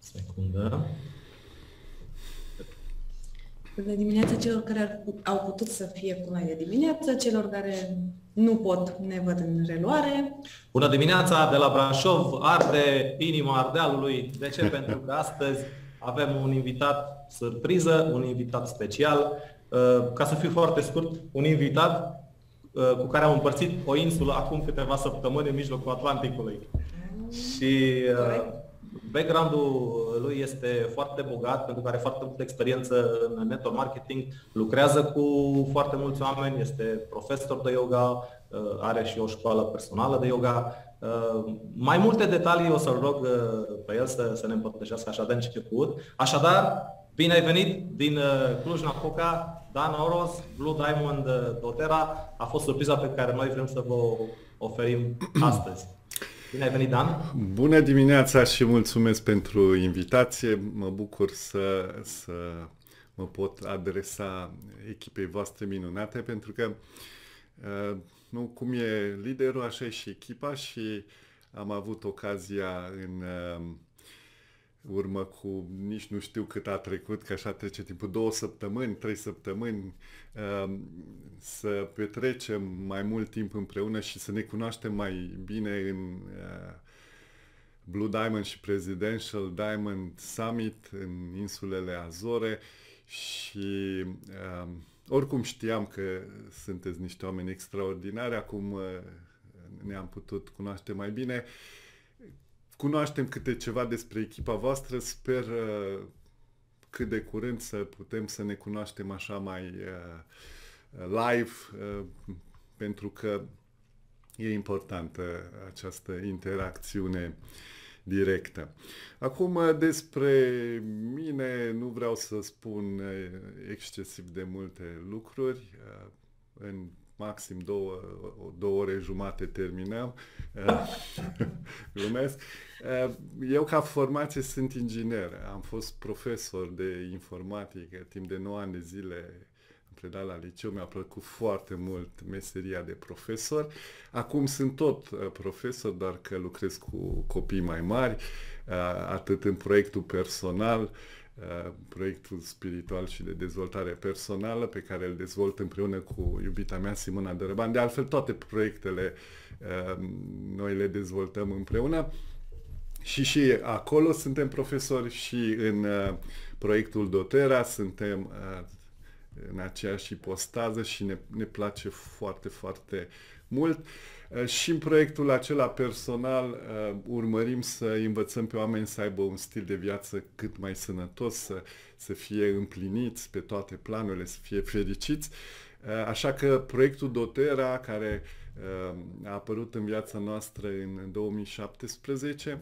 Secundă. Bună dimineața celor care au putut să fie cu noi de dimineață, celor care nu pot, ne văd în reluare. Bună dimineața de la Brașov, arde inima Ardealului. De ce? Pentru că astăzi avem un invitat surpriză, un invitat special. Ca să fiu foarte scurt, un invitat cu care am împărțit o insulă acum câteva săptămâni în mijlocul Atlanticului. Și background-ul lui este foarte bogat, pentru că are foarte multă experiență în network marketing, lucrează cu foarte mulți oameni, este profesor de yoga, are și o școală personală de yoga. Mai multe detalii o să-l rog pe el să ne împărtășească așa de început. Așadar, bine ai venit din Cluj-Napoca, Dan Oroz, Blue Diamond doTERRA. A fost surpriza pe care noi vrem să vă oferim astăzi. Bine ai venit, Dan! Bună dimineața și mulțumesc pentru invitație. Mă bucur să mă pot adresa echipei voastre minunate, pentru că nu cum e liderul, așa e și echipa, și am avut ocazia în urmă cu nici nu știu cât a trecut, că așa trece timpul, 2 săptămâni, 3 săptămâni, să petrecem mai mult timp împreună și să ne cunoaștem mai bine în Blue Diamond și Presidential Diamond Summit în insulele Azore. Și oricum știam că sunteți niște oameni extraordinari, acum ne-am putut cunoaște mai bine. Cunoaștem câte ceva despre echipa voastră, sper cât de curând să putem să ne cunoaștem așa mai live, pentru că e importantă această interacțiune directă. Acum, despre mine nu vreau să spun excesiv de multe lucruri. În maxim 2 ore jumate terminăm. Glumesc. Eu ca formație sunt inginer. Am fost profesor de informatică timp de 9 ani de zile. Am predat la liceu, mi-a plăcut foarte mult meseria de profesor. Acum sunt tot profesor, doar că lucrez cu copii mai mari, atât în proiectul personal, proiectul spiritual și de dezvoltare personală pe care îl dezvolt împreună cu iubita mea Simona Dărăban. De altfel, toate proiectele noi le dezvoltăm împreună și acolo suntem profesori, și în proiectul doTERRA suntem în aceeași ipostază și ne place foarte, foarte mult. Și în proiectul acela personal urmărim să învățăm pe oameni să aibă un stil de viață cât mai sănătos, să fie împliniți pe toate planurile, să fie fericiți. Așa că proiectul doTERRA, care a apărut în viața noastră în 2017,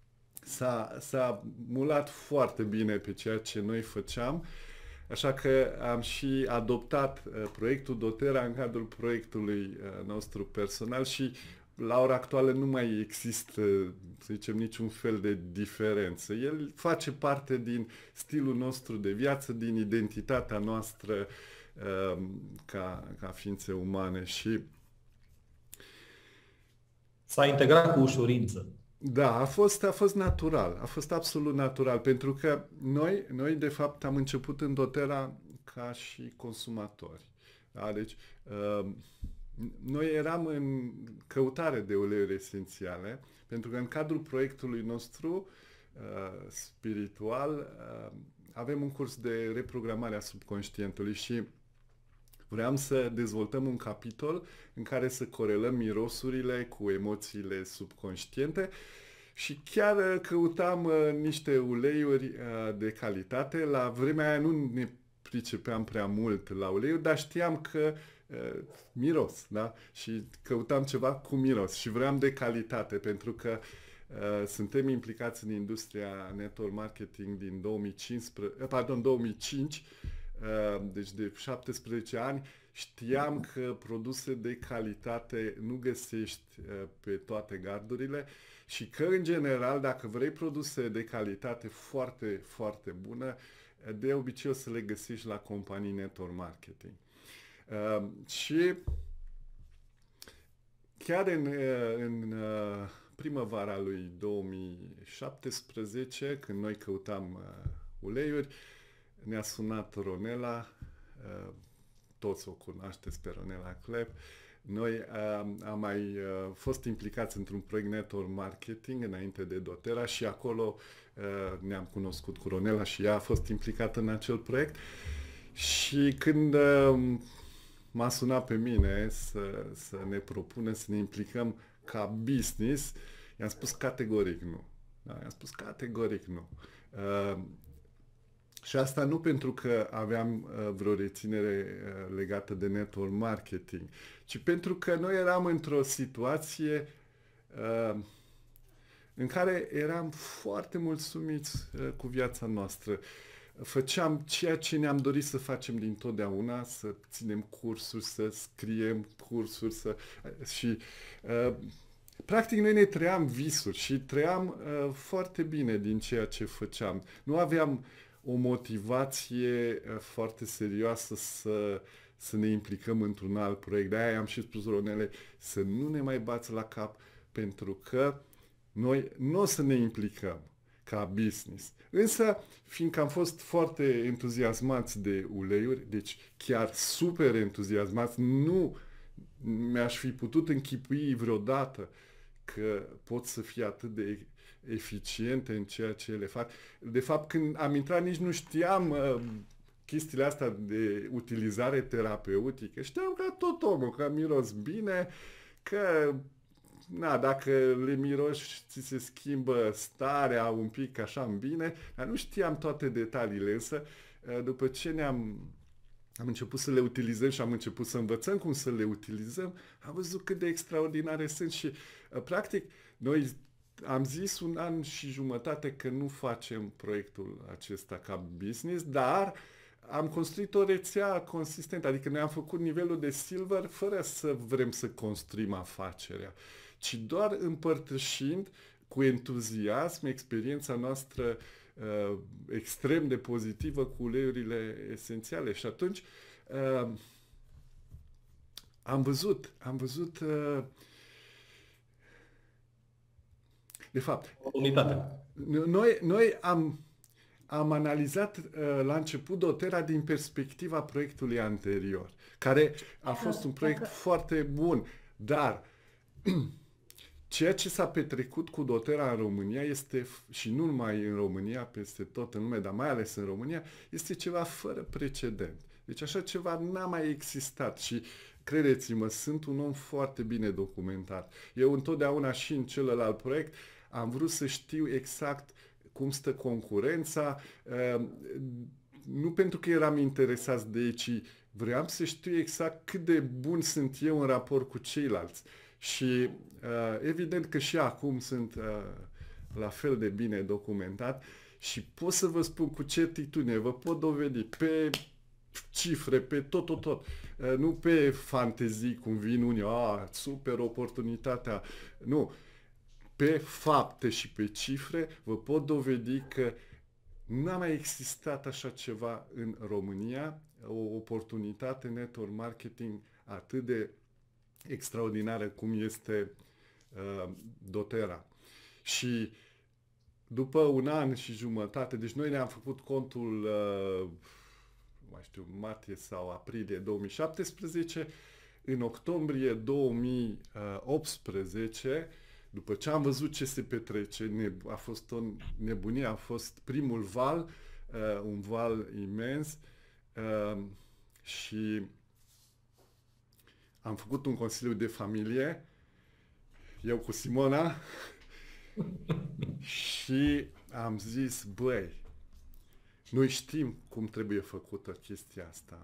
s-a mulat foarte bine pe ceea ce noi făceam. Așa că am și adoptat proiectul doTERRA în cadrul proiectului nostru personal și la ora actuală nu mai există, să zicem, niciun fel de diferență. El face parte din stilul nostru de viață, din identitatea noastră ca ființe umane și s-a integrat cu ușurință. Da, a fost natural, a fost absolut natural, pentru că noi de fapt am început în doTERRA ca și consumatori. Da? Deci noi eram în căutare de uleiuri esențiale, pentru că în cadrul proiectului nostru spiritual avem un curs de reprogramare a subconștientului și vreau să dezvoltăm un capitol în care să corelăm mirosurile cu emoțiile subconștiente și chiar căutam niște uleiuri de calitate. La vremea aia nu ne pricepeam prea mult la uleiuri, dar știam că miros, da? Și căutam ceva cu miros și vreau de calitate, pentru că suntem implicați în industria network marketing din 2005, deci de 17 ani. Știam că produse de calitate nu găsești pe toate gardurile și că, în general, dacă vrei produse de calitate foarte, foarte bună, de obicei o să le găsești la companii network marketing. Și chiar în primăvara lui 2017, când noi căutam uleiuri, ne-a sunat Ronela, toți o cunoașteți pe Ronela Clep. Noi am mai fost implicați într-un proiect network marketing înainte de doTERRA și acolo ne-am cunoscut cu Ronela și ea a fost implicată în acel proiect. Și când m-a sunat pe mine să ne propunem să ne implicăm ca business, i-am spus categoric nu. Da, i-am spus categoric nu. Și asta nu pentru că aveam vreo reținere legată de network marketing, ci pentru că noi eram într-o situație în care eram foarte mulțumiți cu viața noastră. Făceam ceea ce ne-am dorit să facem dintotdeauna, să ținem cursuri, să scriem cursuri și practic noi ne trăiam visuri și trăiam foarte bine din ceea ce făceam. Nu aveam o motivație foarte serioasă să ne implicăm într-un alt proiect. De-aia am și spus Ronele să nu ne mai bați la cap, pentru că noi nu o să ne implicăm ca business. Însă, fiindcă am fost foarte entuziasmați de uleiuri, deci chiar super entuziasmați, nu mi-aș fi putut închipui vreodată că pot să fie atât de eficiente în ceea ce le fac. De fapt, când am intrat, nici nu știam chestiile astea de utilizare terapeutică. Știam ca tot omul, că miros bine, că dacă le miroși, ți se schimbă starea un pic așa în bine, dar nu știam toate detaliile. Însă, după ce am început să le utilizăm și am început să învățăm cum să le utilizăm, am văzut cât de extraordinare sunt și, practic, noi am zis 1 an și jumătate că nu facem proiectul acesta ca business, dar am construit o rețea consistentă, adică noi am făcut nivelul de silver fără să vrem să construim afacerea, ci doar împărtășind cu entuziasm experiența noastră extrem de pozitivă cu uleiurile esențiale. Și atunci am văzut de fapt, noi am analizat la început doTERRA din perspectiva proiectului anterior, care a fost un proiect foarte bun, dar ceea ce s-a petrecut cu doTERRA în România este, și nu numai în România, peste tot în lume, dar mai ales în România, este ceva fără precedent. Deci așa ceva n-a mai existat și credeți-mă, sunt un om foarte bine documentat. Eu întotdeauna și în celălalt proiect am vrut să știu exact cum stă concurența, nu pentru că eram interesați de ei, ci vreau să știu exact cât de bun sunt eu în raport cu ceilalți. Și evident că și acum sunt la fel de bine documentat și pot să vă spun cu certitudine, vă pot dovedi pe cifre, pe tot. Nu pe fantezii, cum vin unii, super oportunitatea. Nu. Pe fapte și pe cifre vă pot dovedi că n-a mai existat așa ceva în România, o oportunitate network marketing atât de extraordinară cum este doTERRA. Și după 1 an și jumătate, deci noi ne-am făcut contul martie sau aprilie 2017, în octombrie 2018, după ce am văzut ce se petrece, a fost o nebunie, a fost primul val, un val imens și am făcut un consiliu de familie, eu cu Simona, și am zis, băi, noi știm cum trebuie făcută chestia asta.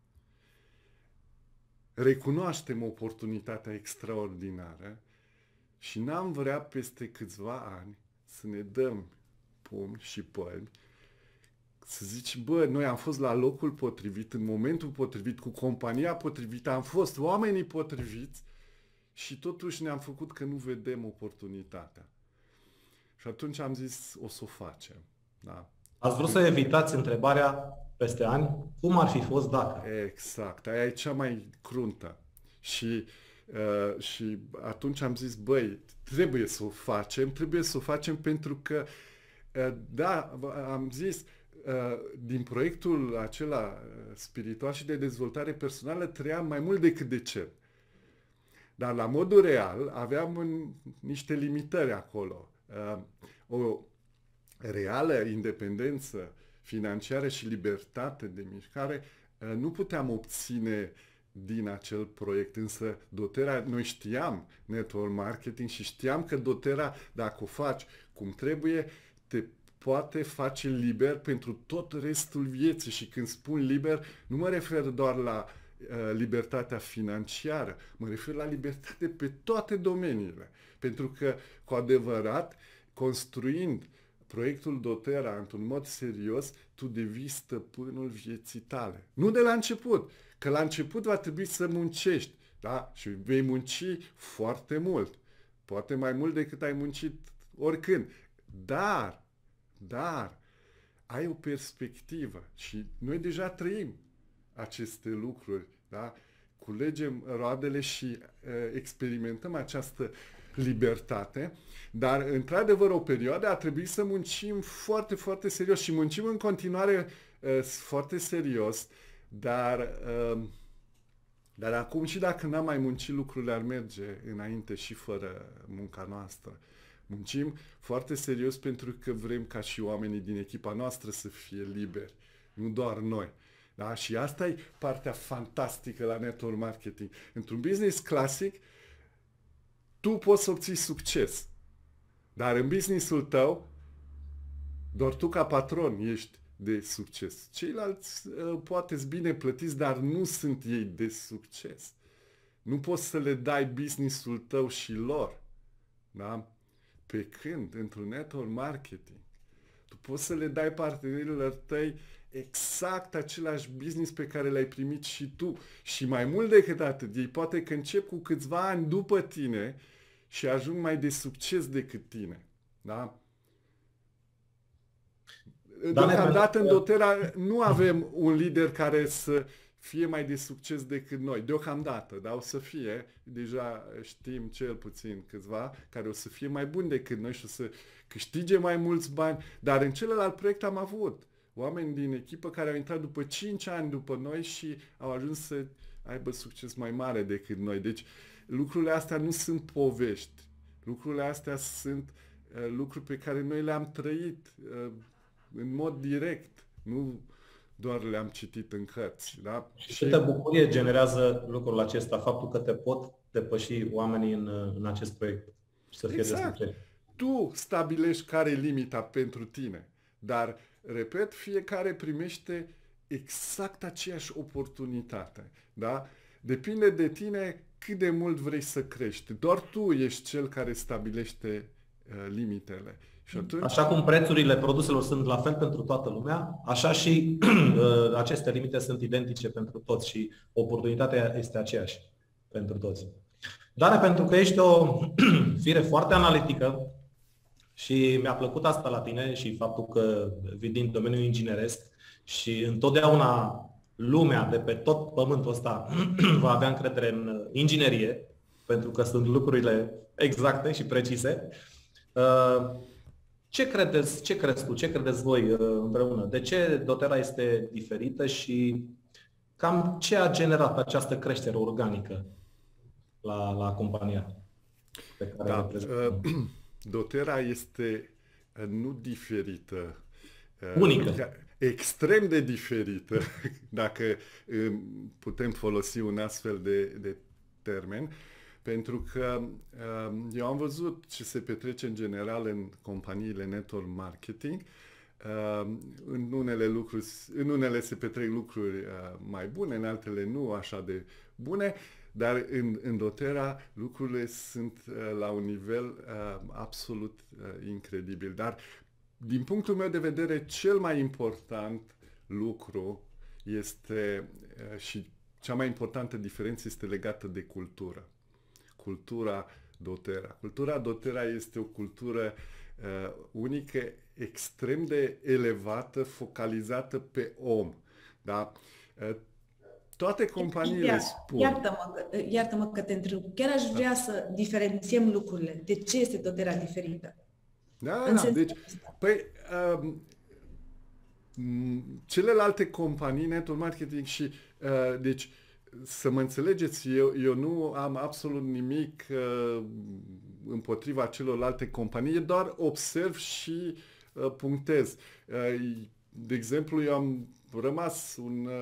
Recunoaștem oportunitatea extraordinară și n-am vrea peste câțiva ani să ne dăm pumni și pălmi, să zici, noi am fost la locul potrivit, în momentul potrivit, cu compania potrivită, am fost oamenii potriviți și totuși ne-am făcut că nu vedem oportunitatea. Și atunci am zis, o să o facem. Da? Ați vrut să evitați întrebarea peste ani, cum ar fi fost dacă? Exact, aia e cea mai cruntă. Și Și atunci am zis, băi, trebuie să o facem pentru că, da, am zis, din proiectul acela spiritual și de dezvoltare personală trăiam mai mult decât de cer. Dar la modul real aveam niște limitări acolo. O reală independență financiară și libertate de mișcare nu puteam obține din acel proiect, însă doTERRA, noi știam network marketing și știam că doTERRA, dacă o faci cum trebuie, te poate face liber pentru tot restul vieții. Și când spun liber, nu mă refer doar la libertatea financiară, mă refer la libertate pe toate domeniile. Pentru că, cu adevărat, construind proiectul doTERRA într-un mod serios, tu devii stăpânul vieții tale. Nu de la început, că la început va trebui să muncești, da? Și vei munci foarte mult. Poate mai mult decât ai muncit oricând. Dar, ai o perspectivă și noi deja trăim aceste lucruri, da? Culegem roadele și experimentăm această libertate, dar într-adevăr o perioadă a trebuit să muncim foarte, foarte serios și muncim în continuare foarte serios, dar acum și dacă n-am mai muncit, lucrurile ar merge înainte și fără munca noastră. Muncim foarte serios pentru că vrem ca și oamenii din echipa noastră să fie liberi, nu doar noi. Da? Și asta e partea fantastică la network marketing. Într-un business clasic, tu poți să obții succes, dar în businessul tău, doar tu ca patron ești de succes. Ceilalți poate-s bine plătiți, dar nu sunt ei de succes. Nu poți să le dai businessul tău și lor. Da? Pe când, într-un network marketing, tu poți să le dai partenerilor tăi exact același business pe care l-ai primit și tu. Și mai mult decât atât, ei poate că încep cu câțiva ani după tine și ajung mai de succes decât tine. Da? Deocamdată în doTERRA nu avem un lider care să fie mai de succes decât noi. Deocamdată, dar o să fie, deja știm cel puțin câțiva, care o să fie mai buni decât noi și o să câștige mai mulți bani. Dar în celălalt proiect am avut oameni din echipă care au intrat după 5 ani după noi și au ajuns să aibă succes mai mare decât noi. Deci lucrurile astea nu sunt povești. Lucrurile astea sunt lucruri pe care noi le-am trăit în mod direct. Nu doar le-am citit în cărți. Da? Și câtă bucurie generează lucrul acesta, faptul că te pot depăși oamenii în acest proiect și să fie de succes. Tu stabilești care e limita pentru tine, dar, repet, fiecare primește exact aceeași oportunitate. Da? Depinde de tine cât de mult vrei să crești. Doar tu ești cel care stabilește limitele. Și atunci... Așa cum prețurile produselor sunt la fel pentru toată lumea, așa și aceste limite sunt identice pentru toți și oportunitatea este aceeași pentru toți. Dar pentru că ești o fire foarte analitică și mi-a plăcut asta la tine și faptul că vii din domeniul ingineresc și întotdeauna lumea de pe tot pământul ăsta va avea încredere în inginerie, pentru că sunt lucrurile exacte și precise. Ce crezi tu, ce credeți voi împreună? De ce doTERRA este diferită și cam ce a generat această creștere organică la compania pe care o reprezentăm? doTERRA este nu diferită. Unică. Extrem de diferită, dacă putem folosi un astfel de termen. Pentru că eu am văzut ce se petrece în general în companiile network marketing. În unele se petrec lucruri mai bune, în altele nu așa de bune, dar în doTERRA lucrurile sunt la un nivel absolut incredibil. Dar din punctul meu de vedere, cel mai important lucru este și cea mai importantă diferență este legată de cultură. Cultura doTERRA. Cultura doTERRA este o cultură unică, extrem de elevată, focalizată pe om. Da? toate companiile spun. Iartă-mă că te întreb. Chiar aș vrea să diferențiem lucrurile. De ce este doterea diferită? Da. Deci, păi, celelalte companii, network marketing și, deci, să mă înțelegeți, eu nu am absolut nimic împotriva celorlalte companii, doar observ și punctez. De exemplu, eu am rămas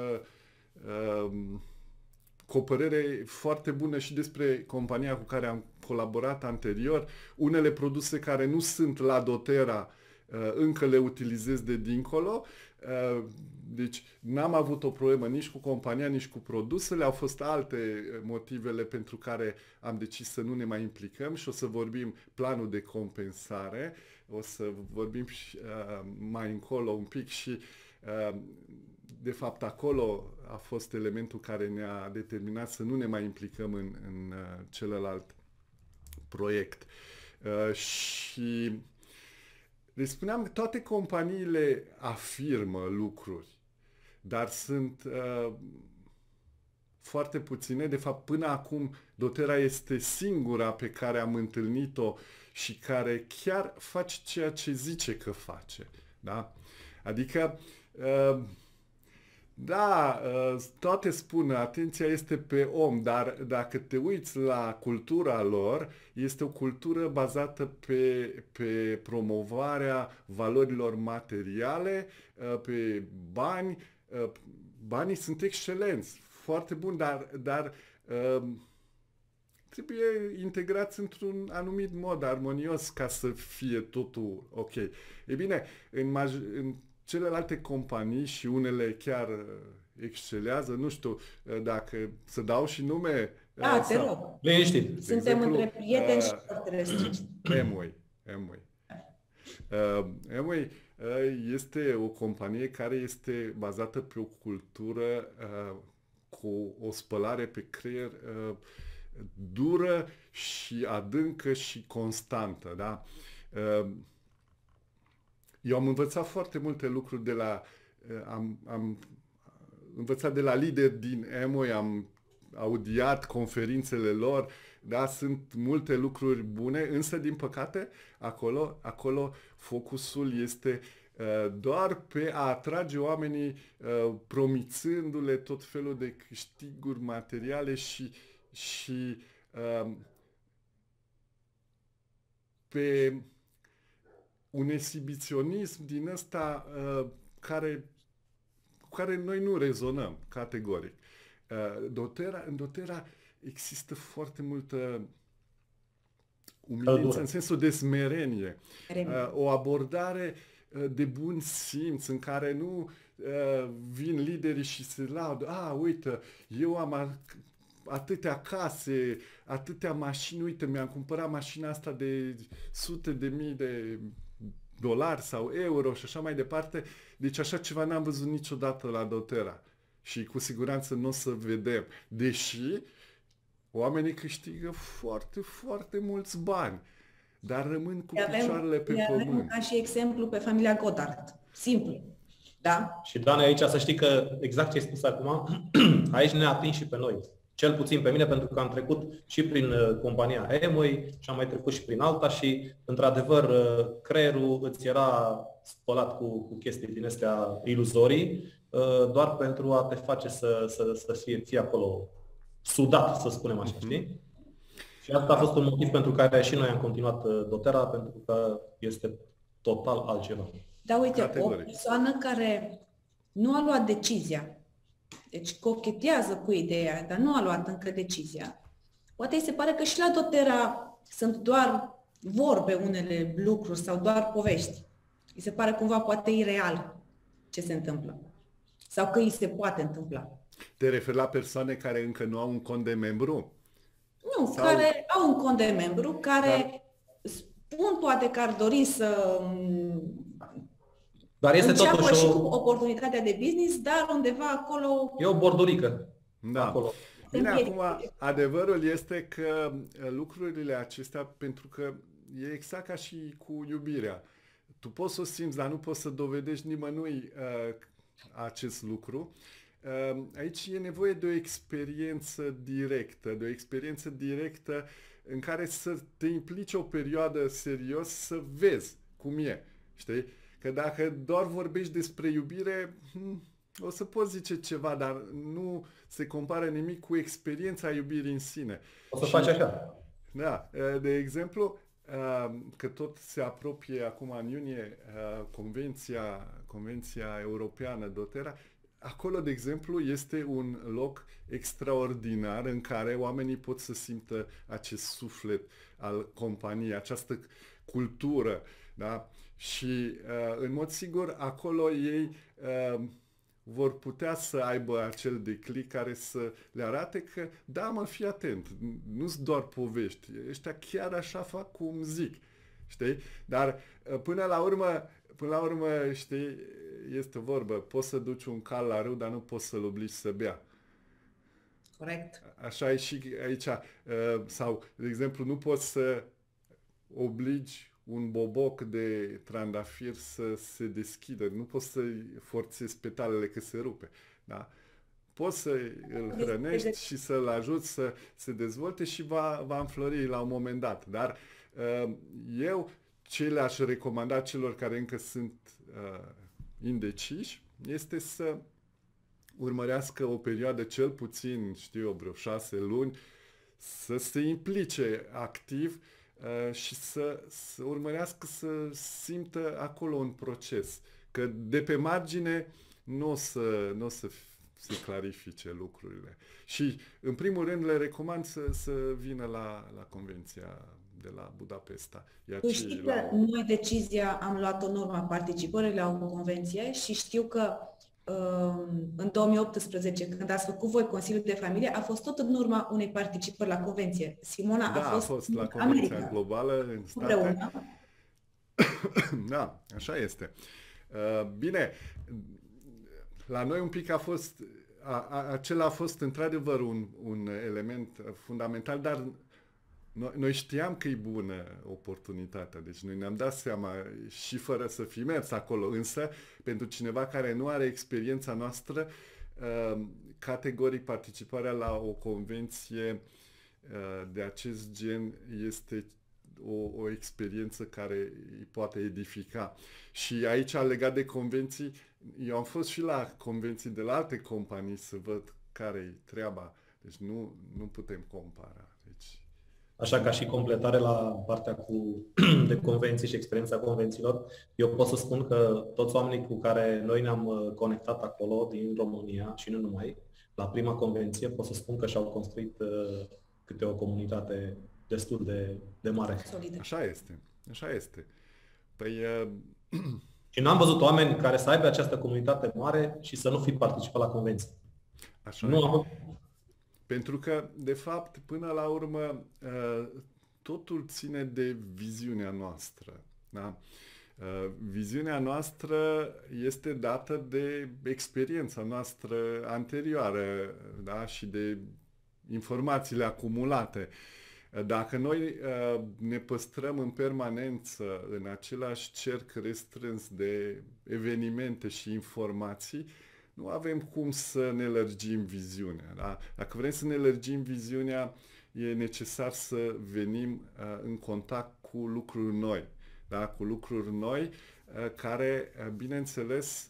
cu o părere foarte bună și despre compania cu care am colaborat anterior. Unele produse care nu sunt la doTERRA încă le utilizez de dincolo. Deci n-am avut o problemă nici cu compania, nici cu produsele. Au fost alte motivele pentru care am decis să nu ne mai implicăm și o să vorbim planul de compensare. O să vorbim mai încolo un pic și de fapt acolo a fost elementul care ne-a determinat să nu ne mai implicăm în celălalt proiect. Și le spuneam că toate companiile afirmă lucruri, dar sunt foarte puține. De fapt, până acum, doTERRA este singura pe care am întâlnit-o și care chiar face ceea ce zice că face. Da? Adică, toate spun, atenția este pe om, dar dacă te uiți la cultura lor, este o cultură bazată pe promovarea valorilor materiale, pe bani. Banii sunt excelenți, foarte buni, dar trebuie integrați într-un anumit mod armonios ca să fie totul ok. E bine, în celelalte companii și unele chiar excelează, nu știu dacă să dau și nume. Te rog. Liniștit. Suntem între prieteni și părtrești. Amway este o companie care este bazată pe o cultură cu o spălare pe creier dură și adâncă și constantă, da? Eu am învățat foarte multe lucruri am învățat de la lideri din Amway, am audiat conferințele lor, da, sunt multe lucruri bune, însă din păcate acolo focusul este doar pe a atrage oamenii promițându-le tot felul de câștiguri materiale și pe un exhibiționism din ăsta cu care noi nu rezonăm categoric. În doTERRA există foarte multă umilință în sensul de smerenie. O abordare de bun simț în care nu vin liderii și se laudă. Uite, eu am atâtea case, atâtea mașini, uite, mi-am cumpărat mașina asta de sute de mii de dolari sau euro și așa mai departe. Deci așa ceva n-am văzut niciodată la doTERRA și cu siguranță nu o să vedem. Deși oamenii câștigă foarte, foarte mulți bani, dar rămân cu picioarele pe pământ. Avem ca și exemplu pe familia Goddard. Simplu. Da? Și, Doamne, aici să știi că exact ce ai spus acum, aici ne-a atins și pe noi. Cel puțin pe mine, pentru că am trecut și prin compania Amway și am mai trecut și prin alta și, într-adevăr, creierul îți era spălat cu chestii din astea iluzorii, doar pentru a te face să fie acolo sudat, să spunem așa, știi? Și asta a fost un motiv pentru care și noi am continuat doTERRA, pentru că este total altceva. Da, uite, o persoană care nu a luat decizia, deci cochetează cu ideea, dar nu a luat încă decizia, poate îi se pare că și la doTERRA sunt doar vorbe unele lucruri sau doar povești. Îi se pare cumva poate ireal ce se întâmplă. Sau că îi se poate întâmpla. Te referi la persoane care încă nu au un cont de membru? Nu, sau care au un cont de membru, care spun poate că ar dori să dar este totuși și cu oportunitatea de business, dar undeva acolo e o bordurică. Da. Acolo. Bine, acum, adevărul este că lucrurile acestea, pentru că e exact ca și cu iubirea. Tu poți să o simți, dar nu poți să dovedești nimănui acest lucru. aici e nevoie de o experiență directă în care să te implici o perioadă serios să vezi cum e, știi? Că dacă doar vorbești despre iubire, o să poți zice ceva, dar nu se compară nimic cu experiența iubirii în sine. O să faci așa. Da, de exemplu, că tot se apropie acum în iunie Convenția Europeană Dotera, acolo, de exemplu, este un loc extraordinar în care oamenii pot să simtă acest suflet al companiei, această cultură, da? Și, în mod sigur, acolo ei vor putea să aibă acel declic care să le arate că, da, mă, fii atent, nu-s doar povești, ăștia chiar așa fac cum zic, știi? Dar până la urmă, știi, este o vorbă, poți să duci un cal la râu, dar nu poți să-l obligi să bea. Corect. Așa e și aici. Sau, de exemplu, nu poți să obligi un boboc de trandafir să se deschidă. Nu poți să-i forțezi petalele că se rupe. Da? Poți să îl hrănești și să-l ajuți să se dezvolte și va înflori la un moment dat. Dar eu ce le-aș recomanda celor care încă sunt indeciși este să urmărească o perioadă cel puțin, vreo 6 luni, să se implice activ și să urmărească să simtă acolo un proces. Că de pe margine nu o să se clarifice lucrurile. Și, în primul rând, le recomand să vină la Convenția de la Budapesta. Tu știi că noi decizia am luat-o în urma participării la o convenție și știu că în 2018, când ați făcut voi Consiliul de Familie, a fost tot în urma unei participări la convenție. Simona a fost la Convenția Globală în state. Da, așa este. Bine, la noi un pic acela a fost într-adevăr un element fundamental, dar noi știam că e bună oportunitatea, deci noi ne-am dat seama și fără să fi mers acolo, însă pentru cineva care nu are experiența noastră, categoric participarea la o convenție de acest gen este o experiență care îi poate edifica. Și aici, legat de convenții, eu am fost și la convenții de la alte companii să văd care-i treaba. Deci nu putem compara. Deci... Așa, ca și completare la partea de convenții și experiența convențiilor, eu pot să spun că toți oamenii cu care noi ne-am conectat acolo, din România și nu numai, la prima convenție, pot să spun că și-au construit câte o comunitate destul de mare. Solidă. Așa este. Păi... Și n-am văzut oameni care să aibă această comunitate mare și să nu fi participat la convenție. Așa nu am... Pentru că, de fapt, până la urmă, totul ține de viziunea noastră. Da? Viziunea noastră este dată de experiența noastră anterioară, da? Și de informațiile acumulate. Dacă noi ne păstrăm în permanență în același cerc restrâns de evenimente și informații, nu avem cum să ne lărgim viziunea. Da? Dacă vrem să ne lărgim viziunea, e necesar să venim în contact cu lucruri noi. Da? Cu lucruri noi care, bineînțeles,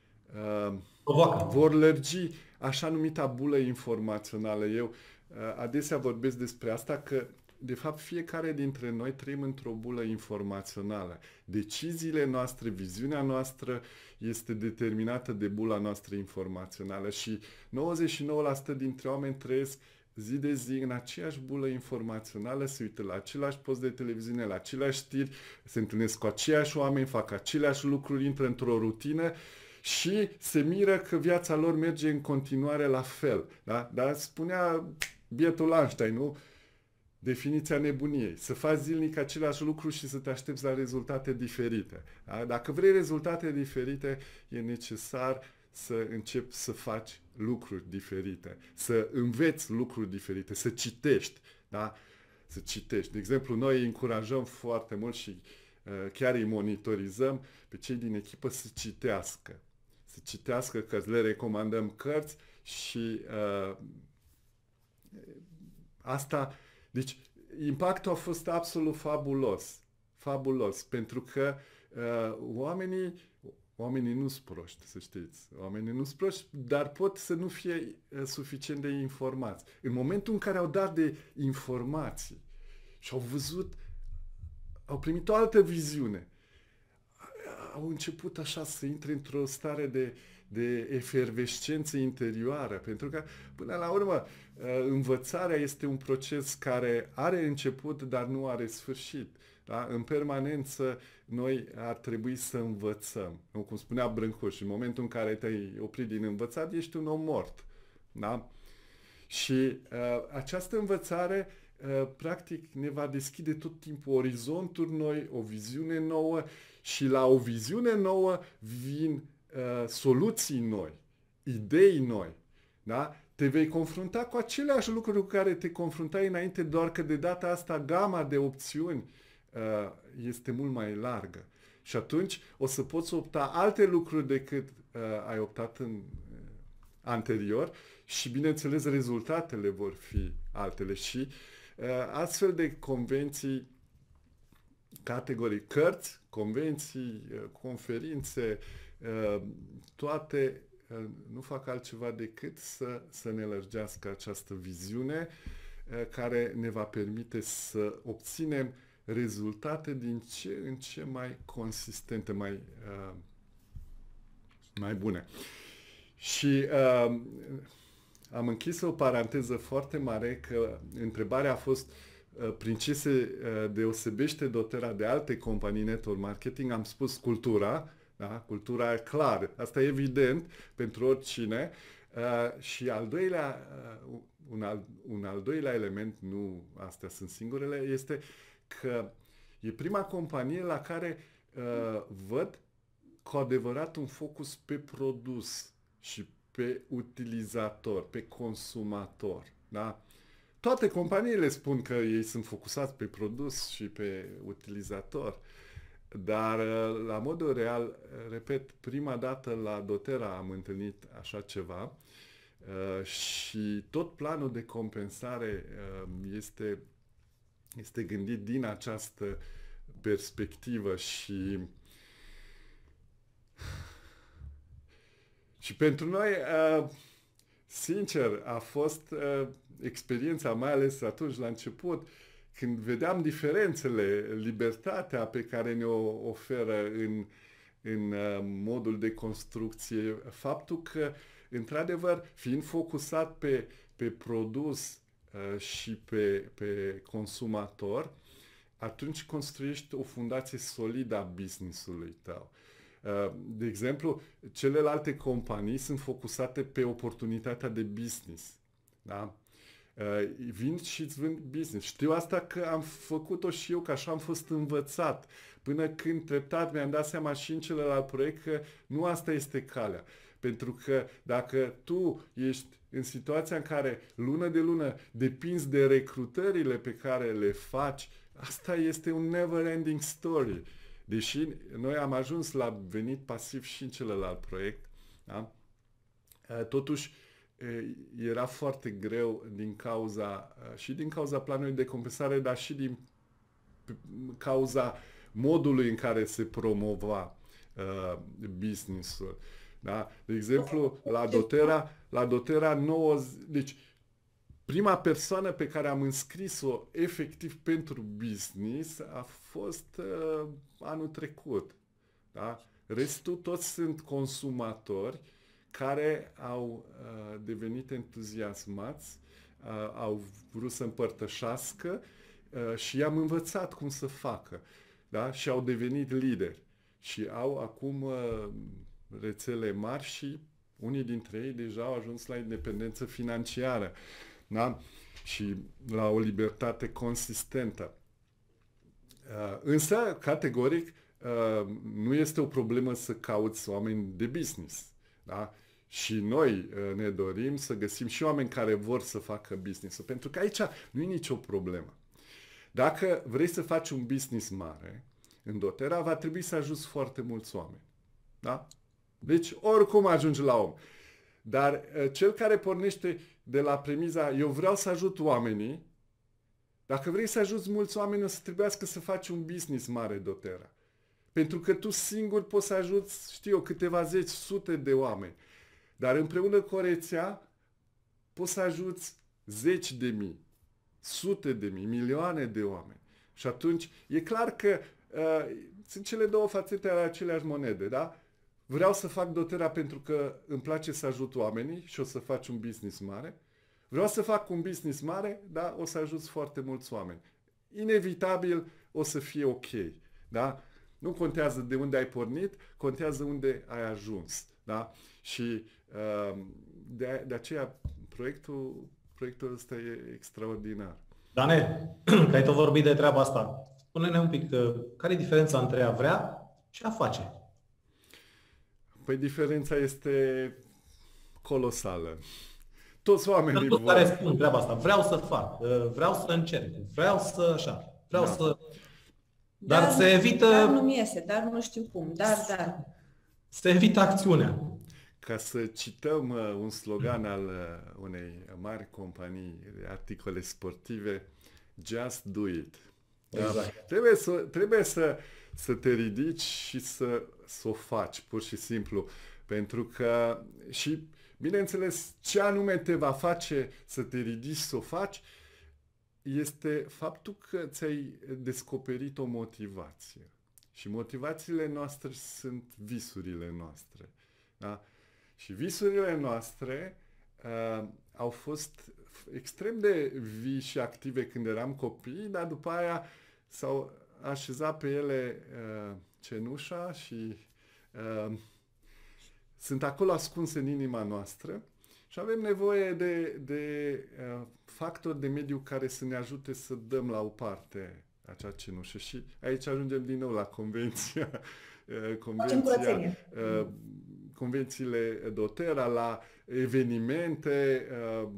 vor lărgi așa numita bulă informațională. Eu adesea vorbesc despre asta, că de fapt fiecare dintre noi trăim într-o bulă informațională. Deciziile noastre, viziunea noastră este determinată de bula noastră informațională și 99% dintre oameni trăiesc zi de zi în aceeași bulă informațională, se uită la același post de televiziune, la aceleași știri, se întâlnesc cu aceiași oameni, fac aceleași lucruri, intră într-o rutină și se miră că viața lor merge în continuare la fel. Da? Dar spunea bietul Einstein, nu? Definiția nebuniei. Să faci zilnic același lucru și să te aștepți la rezultate diferite. Da? Dacă vrei rezultate diferite, e necesar să începi să faci lucruri diferite, să înveți lucruri diferite, să citești. Da? Să citești. De exemplu, noi îi încurajăm foarte mult și chiar îi monitorizăm pe cei din echipă să citească. să citească cărți, le recomandăm cărți și asta, deci impactul a fost absolut fabulos, fabulos, pentru că oamenii nu sunt proști, să știți. Oamenii nu sunt proști, dar pot să nu fie suficient de informați. În momentul în care au dat de informații și au văzut, au primit o altă viziune, au început așa să intre într-o stare de efervescență interioară, pentru că, până la urmă, învățarea este un proces care are început, dar nu are sfârșit. Da? În permanență, noi ar trebui să învățăm. Cum spunea Brâncuș, în momentul în care te-ai oprit din învățat, ești un om mort. Da? Și această învățare, practic, ne va deschide tot timpul orizonturi noi, o viziune nouă și la o viziune nouă vin soluții noi, idei noi. Da? Te vei confrunta cu aceleași lucruri cu care te confruntai înainte, doar că de data asta gama de opțiuni este mult mai largă. Și atunci o să poți opta alte lucruri decât ai optat în anterior și, bineînțeles, rezultatele vor fi altele. Și astfel de convenții, categoric, cărți, convenții, conferințe, toate nu fac altceva decât să ne lărgească această viziune care ne va permite să obținem rezultate din ce în ce mai consistente, mai bune. Și am închis o paranteză foarte mare, că întrebarea a fost prin ce se deosebește doTERRA de alte companii network marketing. Am spus cultura, da? Cultura e clar, asta e evident pentru oricine. Și al doilea, un al doilea element, nu astea sunt singurele, este că e prima companie la care văd cu adevărat un focus pe produs și pe utilizator, pe consumator. Da? Toate companiile spun că ei sunt focusați pe produs și pe utilizator, dar la modul real, repet, prima dată la doTERRA am întâlnit așa ceva și tot planul de compensare este gândit din această perspectivă și pentru noi, sincer, a fost experiența, mai ales atunci la început, când vedeam diferențele, libertatea pe care ne-o oferă în modul de construcție, faptul că, într-adevăr, fiind focusat pe produs și pe consumator, atunci construiești o fundație solidă a business-ului tău. De exemplu, celelalte companii sunt focusate pe oportunitatea de business. Da? Vin și îți vând business. Știu asta că am făcut-o și eu, că așa am fost învățat. Până când treptat mi-am dat seama și în celălalt proiect că nu asta este calea. Pentru că dacă tu ești în situația în care lună de lună depinzi de recrutările pe care le faci, asta este un never-ending story. Deși noi am ajuns la venit pasiv și în celălalt proiect, da? Totuși era foarte greu din cauza planului de compensare, dar și din cauza modului în care se promova business-ul. Da? De exemplu, la doTERRA deci prima persoană pe care am înscris-o efectiv pentru business a fost anul trecut. Da? Restul toți sunt consumatori care au devenit entuziasmați, au vrut să împărtășească și i-am învățat cum să facă. Da? Și au devenit lideri. Și au acum rețele mari și unii dintre ei deja au ajuns la independență financiară. Da? Și la o libertate consistentă. Însă, categoric, nu este o problemă să cauți oameni de business. Da? Și noi ne dorim să găsim și oameni care vor să facă business-ul, pentru că aici nu e nicio problemă. Dacă vrei să faci un business mare, în doTERRA va trebui să ajuți foarte mulți oameni. Da? Deci oricum ajungi la om. Dar cel care pornește de la premiza eu vreau să ajut oamenii, dacă vrei să ajuți mulți oameni, o să trebuiască să faci un business mare, doTERRA. Pentru că tu singur poți să ajuți, știu eu, câteva zeci, sute de oameni. Dar împreună cu o rețea poți să ajuți zeci de mii, sute de mii, milioane de oameni. Și atunci e clar că sunt cele două fațete ale aceleași monede, da? Vreau să fac doTERRA pentru că îmi place să ajut oamenii și o să faci un business mare. Vreau să fac un business mare, da? O să ajuți foarte mulți oameni. Inevitabil o să fie ok, da? Nu contează de unde ai pornit, contează unde ai ajuns, da? Și de aceea proiectul ăsta e extraordinar. Dane, că ai tot vorbit de treaba asta, spune-ne un pic, care e diferența între a vrea și a face? Păi diferența este colosală. Toți oamenii vor. Care spun treaba asta, vreau să fac, vreau să încerc, vreau să așa, vreau să... Dar se evită... Dar nu-mi iese, dar nu știu cum, dar... Se evită acțiunea. Ca să cităm un slogan al unei mari companii de articole sportive, just do it. Exact. Trebuie să te ridici și să o faci, pur și simplu. Pentru că, și bineînțeles, ce anume te va face să te ridici să o faci, este faptul că ți-ai descoperit o motivație. Și motivațiile noastre sunt visurile noastre. Da? Și visurile noastre au fost extrem de vii și active când eram copii, dar după aia s-au așezat pe ele cenușa și sunt acolo ascunse în inima noastră și avem nevoie de factori de mediu care să ne ajute să dăm la o parte acea cenușă. Și aici ajungem din nou la convențiile doTERRA, la evenimente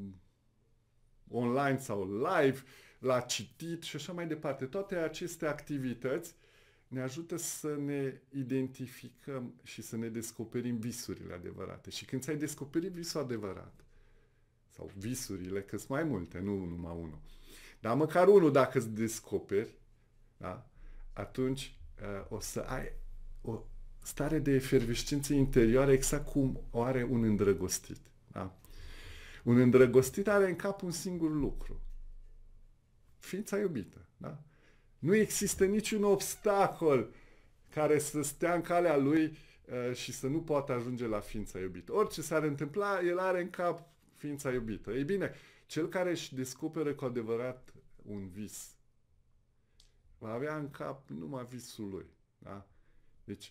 online sau live, la citit și așa mai departe. Toate aceste activități ne ajută să ne identificăm și să ne descoperim visurile adevărate. Și când ți-ai descoperit visul adevărat, sau visurile, că sunt mai multe, nu numai unul, dar măcar unul dacă îți descoperi, da? Atunci o să ai o stare de efervescență interioară exact cum o are un îndrăgostit. Da? Un îndrăgostit are în cap un singur lucru. Ființa iubită. Da? Nu există niciun obstacol care să stea în calea lui și să nu poată ajunge la ființa iubită. Orice s-ar întâmpla, el are în cap ființa iubită. Ei bine, cel care își descoperă cu adevărat un vis va avea în cap numai visul lui. Da? Deci,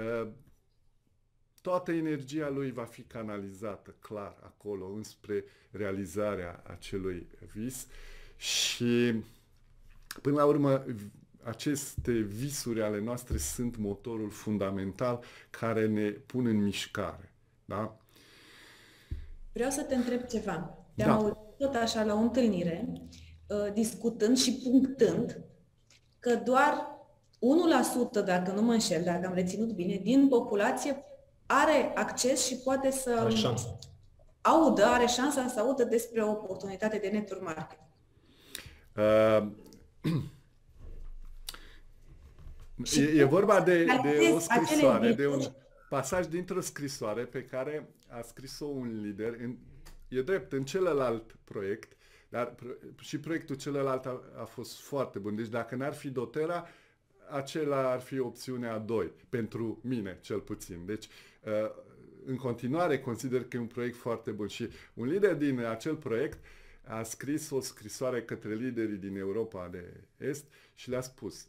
toată energia lui va fi canalizată clar acolo înspre realizarea acelui vis și până la urmă aceste visuri ale noastre sunt motorul fundamental care ne pun în mișcare. Da? Vreau să te întreb ceva. Te-am auzit tot așa la o întâlnire, discutând și punctând că doar 1%, dacă nu mă înșel, dacă am reținut bine, din populație are acces și poate să are șansa să audă despre o oportunitate de network marketing. E vorba de o scrisoare, de un pasaj dintr-o scrisoare pe care a scris-o un lider, e drept, în celălalt proiect, dar și proiectul celălalt a fost foarte bun. Deci dacă n-ar fi doTERRA, acela ar fi opțiunea 2, pentru mine cel puțin. Deci, în continuare, consider că e un proiect foarte bun. Și un lider din acel proiect a scris o scrisoare către liderii din Europa de Est și le-a spus: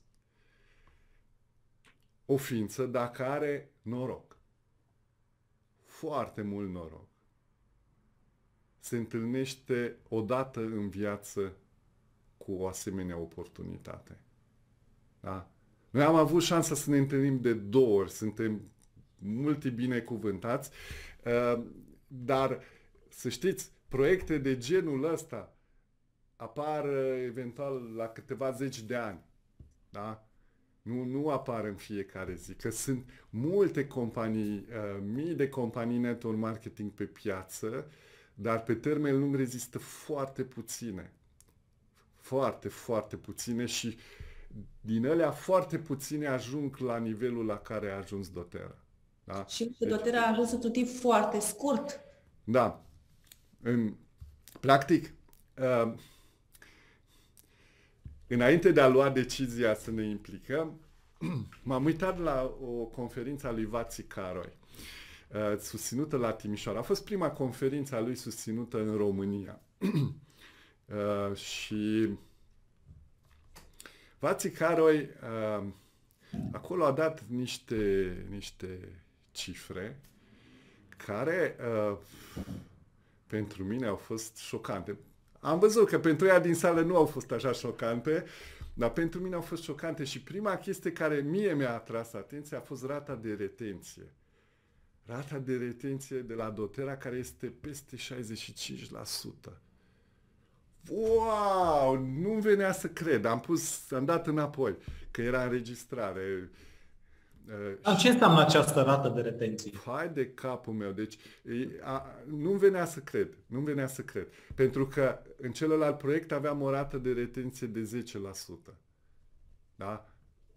o ființă, dacă are noroc, foarte mult noroc, se întâlnește odată în viață cu o asemenea oportunitate. Da? Noi am avut șansa să ne întâlnim de 2 ori, suntem multibinecuvântați, dar să știți, proiecte de genul ăsta apar eventual la câteva zeci de ani. Da? Nu apar în fiecare zi, că sunt multe companii, mii de companii network marketing pe piață, dar pe termen lung rezistă foarte puține. Foarte, foarte puține și din alea foarte puține ajung la nivelul la care a ajuns doTERRA. Da? Și doTERRA a ajuns într-un timp foarte scurt. Da. Practic, înainte de a lua decizia să ne implicăm, m-am uitat la o conferință a lui Vați Caroi, susținută la Timișoara. A fost prima conferință a lui susținută în România. Și Vați Caroi acolo a dat niște cifre care pentru mine au fost șocante. Am văzut că pentru ea din sală nu au fost așa șocante, dar pentru mine au fost șocante și prima chestie care mie mi-a atras atenția a fost rata de retenție. Rata de retenție de la doTERRA care este peste 65%. Wow! Nu-mi venea să cred. Am dat înapoi, că era înregistrare. Ce înseamnă această rată de retenție? Hai de capul meu. Deci nu-mi venea să cred. Nu-mi venea să cred. Pentru că în celălalt proiect aveam o rată de retenție de 10%. Da?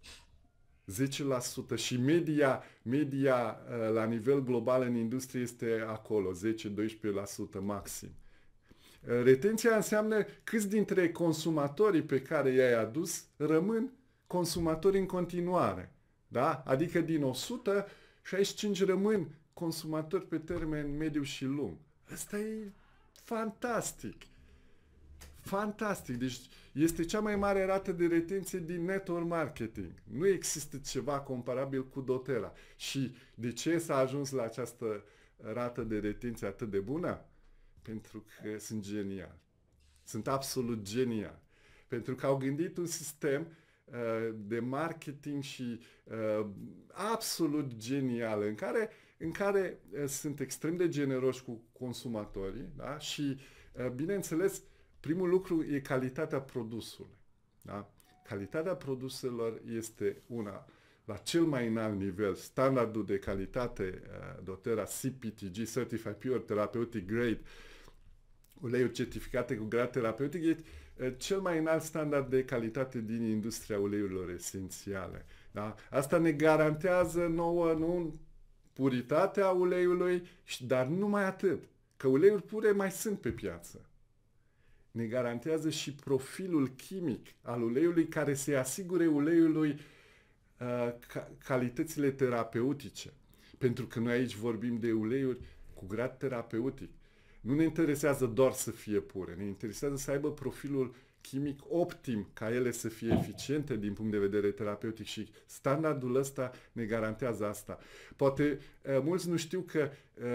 10% și media la nivel global în industrie este acolo, 10-12% maxim. Retenția înseamnă câți dintre consumatorii pe care i-ai adus rămân consumatori în continuare. Da? Adică din 100, 65 rămân consumatori pe termen mediu și lung. Asta e fantastic. Fantastic. Deci este cea mai mare rată de retenție din network marketing. Nu există ceva comparabil cu doTERRA. Și de ce s-a ajuns la această rată de retenție atât de bună? Pentru că sunt genial. Sunt absolut genial. Pentru că au gândit un sistem de marketing și absolut genial, în care sunt extrem de generoși cu consumatorii, da? Și, bineînțeles, primul lucru e calitatea produsului. Da? Calitatea produselor este una la cel mai înalt nivel. Standardul de calitate doTERRA CPTG, Certified Pure Therapeutic Grade, uleiuri certificate cu grad terapeutic, e cel mai înalt standard de calitate din industria uleiurilor esențiale. Da? Asta ne garantează nouă puritatea uleiului, dar nu mai atât, că uleiuri pure mai sunt pe piață. Ne garantează și profilul chimic al uleiului care să-i asigure uleiului calitățile terapeutice. Pentru că noi aici vorbim de uleiuri cu grad terapeutic. Nu ne interesează doar să fie pure, ne interesează să aibă profilul chimic optim ca ele să fie eficiente din punct de vedere terapeutic și standardul ăsta ne garantează asta. Poate mulți nu știu că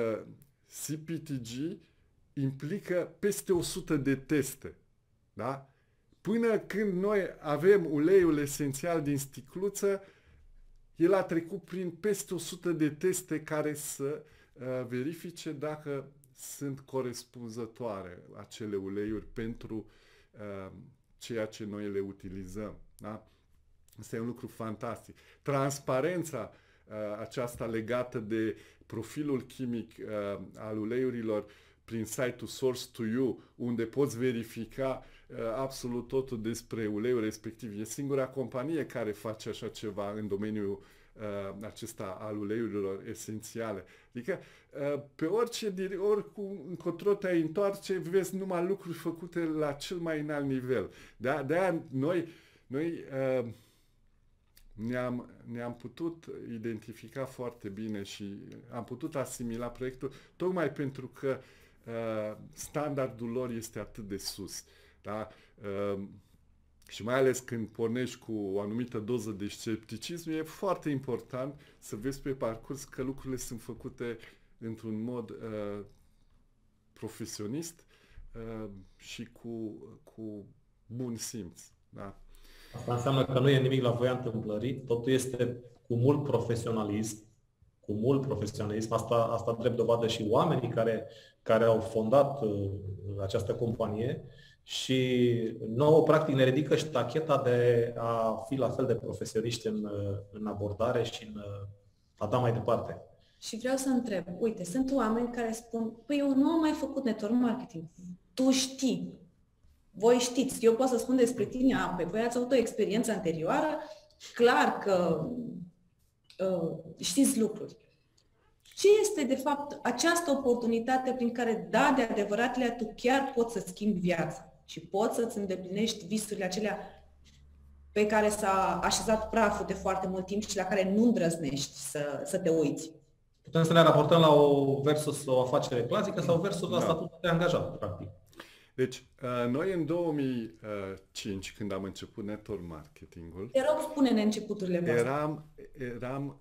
CPTG implică peste 100 de teste. Da? Până când noi avem uleiul esențial din sticluță, el a trecut prin peste 100 de teste care să verifice dacă sunt corespunzătoare acele uleiuri pentru ceea ce noi le utilizăm. Da? Asta e un lucru fantastic. Transparența aceasta legată de profilul chimic al uleiurilor prin site-ul Source to You, unde poți verifica absolut totul despre uleiul respectiv. E singura companie care face așa ceva în domeniul acesta al uleiurilor esențiale. Adică pe oricum încotro te-ai întoarce, vezi numai lucruri făcute la cel mai înalt nivel. De-aia noi ne-am putut identifica foarte bine și am putut asimila proiectul tocmai pentru că standardul lor este atât de sus. Da? Și mai ales când pornești cu o anumită doză de scepticism, e foarte important să vezi pe parcurs că lucrurile sunt făcute într-un mod profesionist și cu bun simț. Da? Asta înseamnă că nu e nimic la voia întâmplării, totul este cu mult profesionalism. Cu mult profesionalism. Asta drept dovadă și oamenii care au fondat această companie și nouă, practic, ne ridică ștacheta de a fi la fel de profesioniști în abordare și în a da mai departe. Și vreau să întreb, uite, sunt oameni care spun, păi eu nu am mai făcut network marketing. Tu știi. Voi știți. Eu pot să spun despre tine, păi voi ați avut o experiență anterioară, clar că știți lucruri. Ce este, de fapt, această oportunitate prin care, da, de adevărat, Lea, tu chiar poți să schimbi viața și poți să-ți îndeplinești visurile acelea pe care s-a așezat praful de foarte mult timp și la care nu îndrăznești să te uiți? Putem să ne raportăm la o afacere clasică sau versus la statutul de angajat, practic. Deci, noi în 2005, când am început network marketing-ul... Te rog, spune-ne începuturile voastre. Eram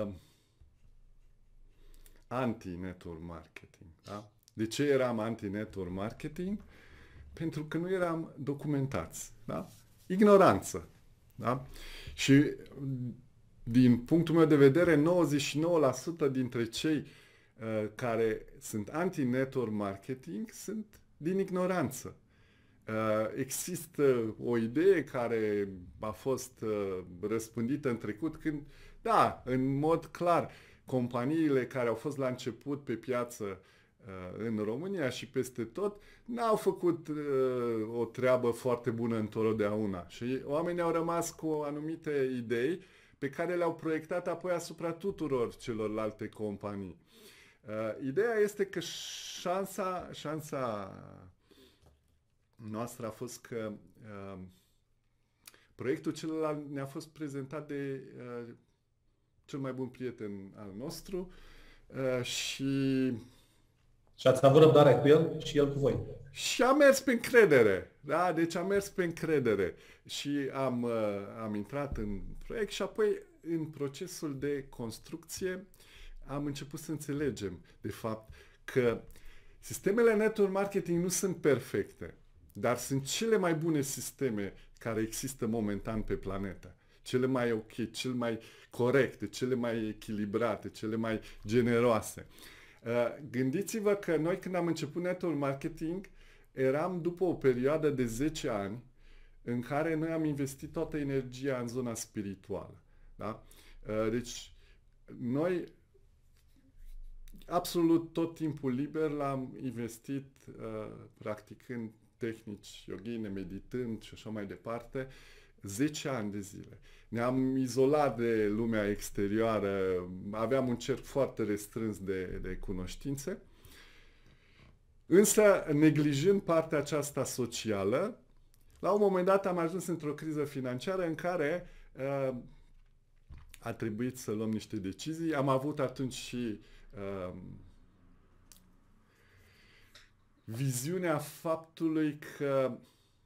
anti-network marketing. Da? De ce eram anti-network marketing? Pentru că nu eram documentați. Da? Ignoranță. Da? Și din punctul meu de vedere, 99% dintre cei care sunt anti-network marketing sunt din ignoranță. Există o idee care a fost răspândită în trecut când, da, în mod clar, companiile care au fost la început pe piață în România și peste tot, n-au făcut o treabă foarte bună întotdeauna. Și oamenii au rămas cu anumite idei pe care le-au proiectat apoi asupra tuturor celorlalte companii. Ideea este că șansa noastră a fost că proiectul celălalt ne-a fost prezentat de cel mai bun prieten al nostru și ați avut răbdare cu el și el cu voi. Și am mers pe încredere. Da? Deci am mers pe încredere. Și am intrat în proiect și apoi în procesul de construcție am început să înțelegem, de fapt, că sistemele network marketing nu sunt perfecte, dar sunt cele mai bune sisteme care există momentan pe planetă. Cele mai ok, cele mai corecte, cele mai echilibrate, cele mai generoase. Gândiți-vă că noi când am început network marketing eram după o perioadă de 10 ani în care noi am investit toată energia în zona spirituală. Da? Deci noi absolut tot timpul liber l-am investit practicând tehnici yoghine, meditând și așa mai departe, 10 ani de zile. Ne-am izolat de lumea exterioară, aveam un cerc foarte restrâns de cunoștințe, însă neglijând partea aceasta socială, la un moment dat am ajuns într-o criză financiară în care a trebuit să luăm niște decizii. Am avut atunci și viziunea faptului că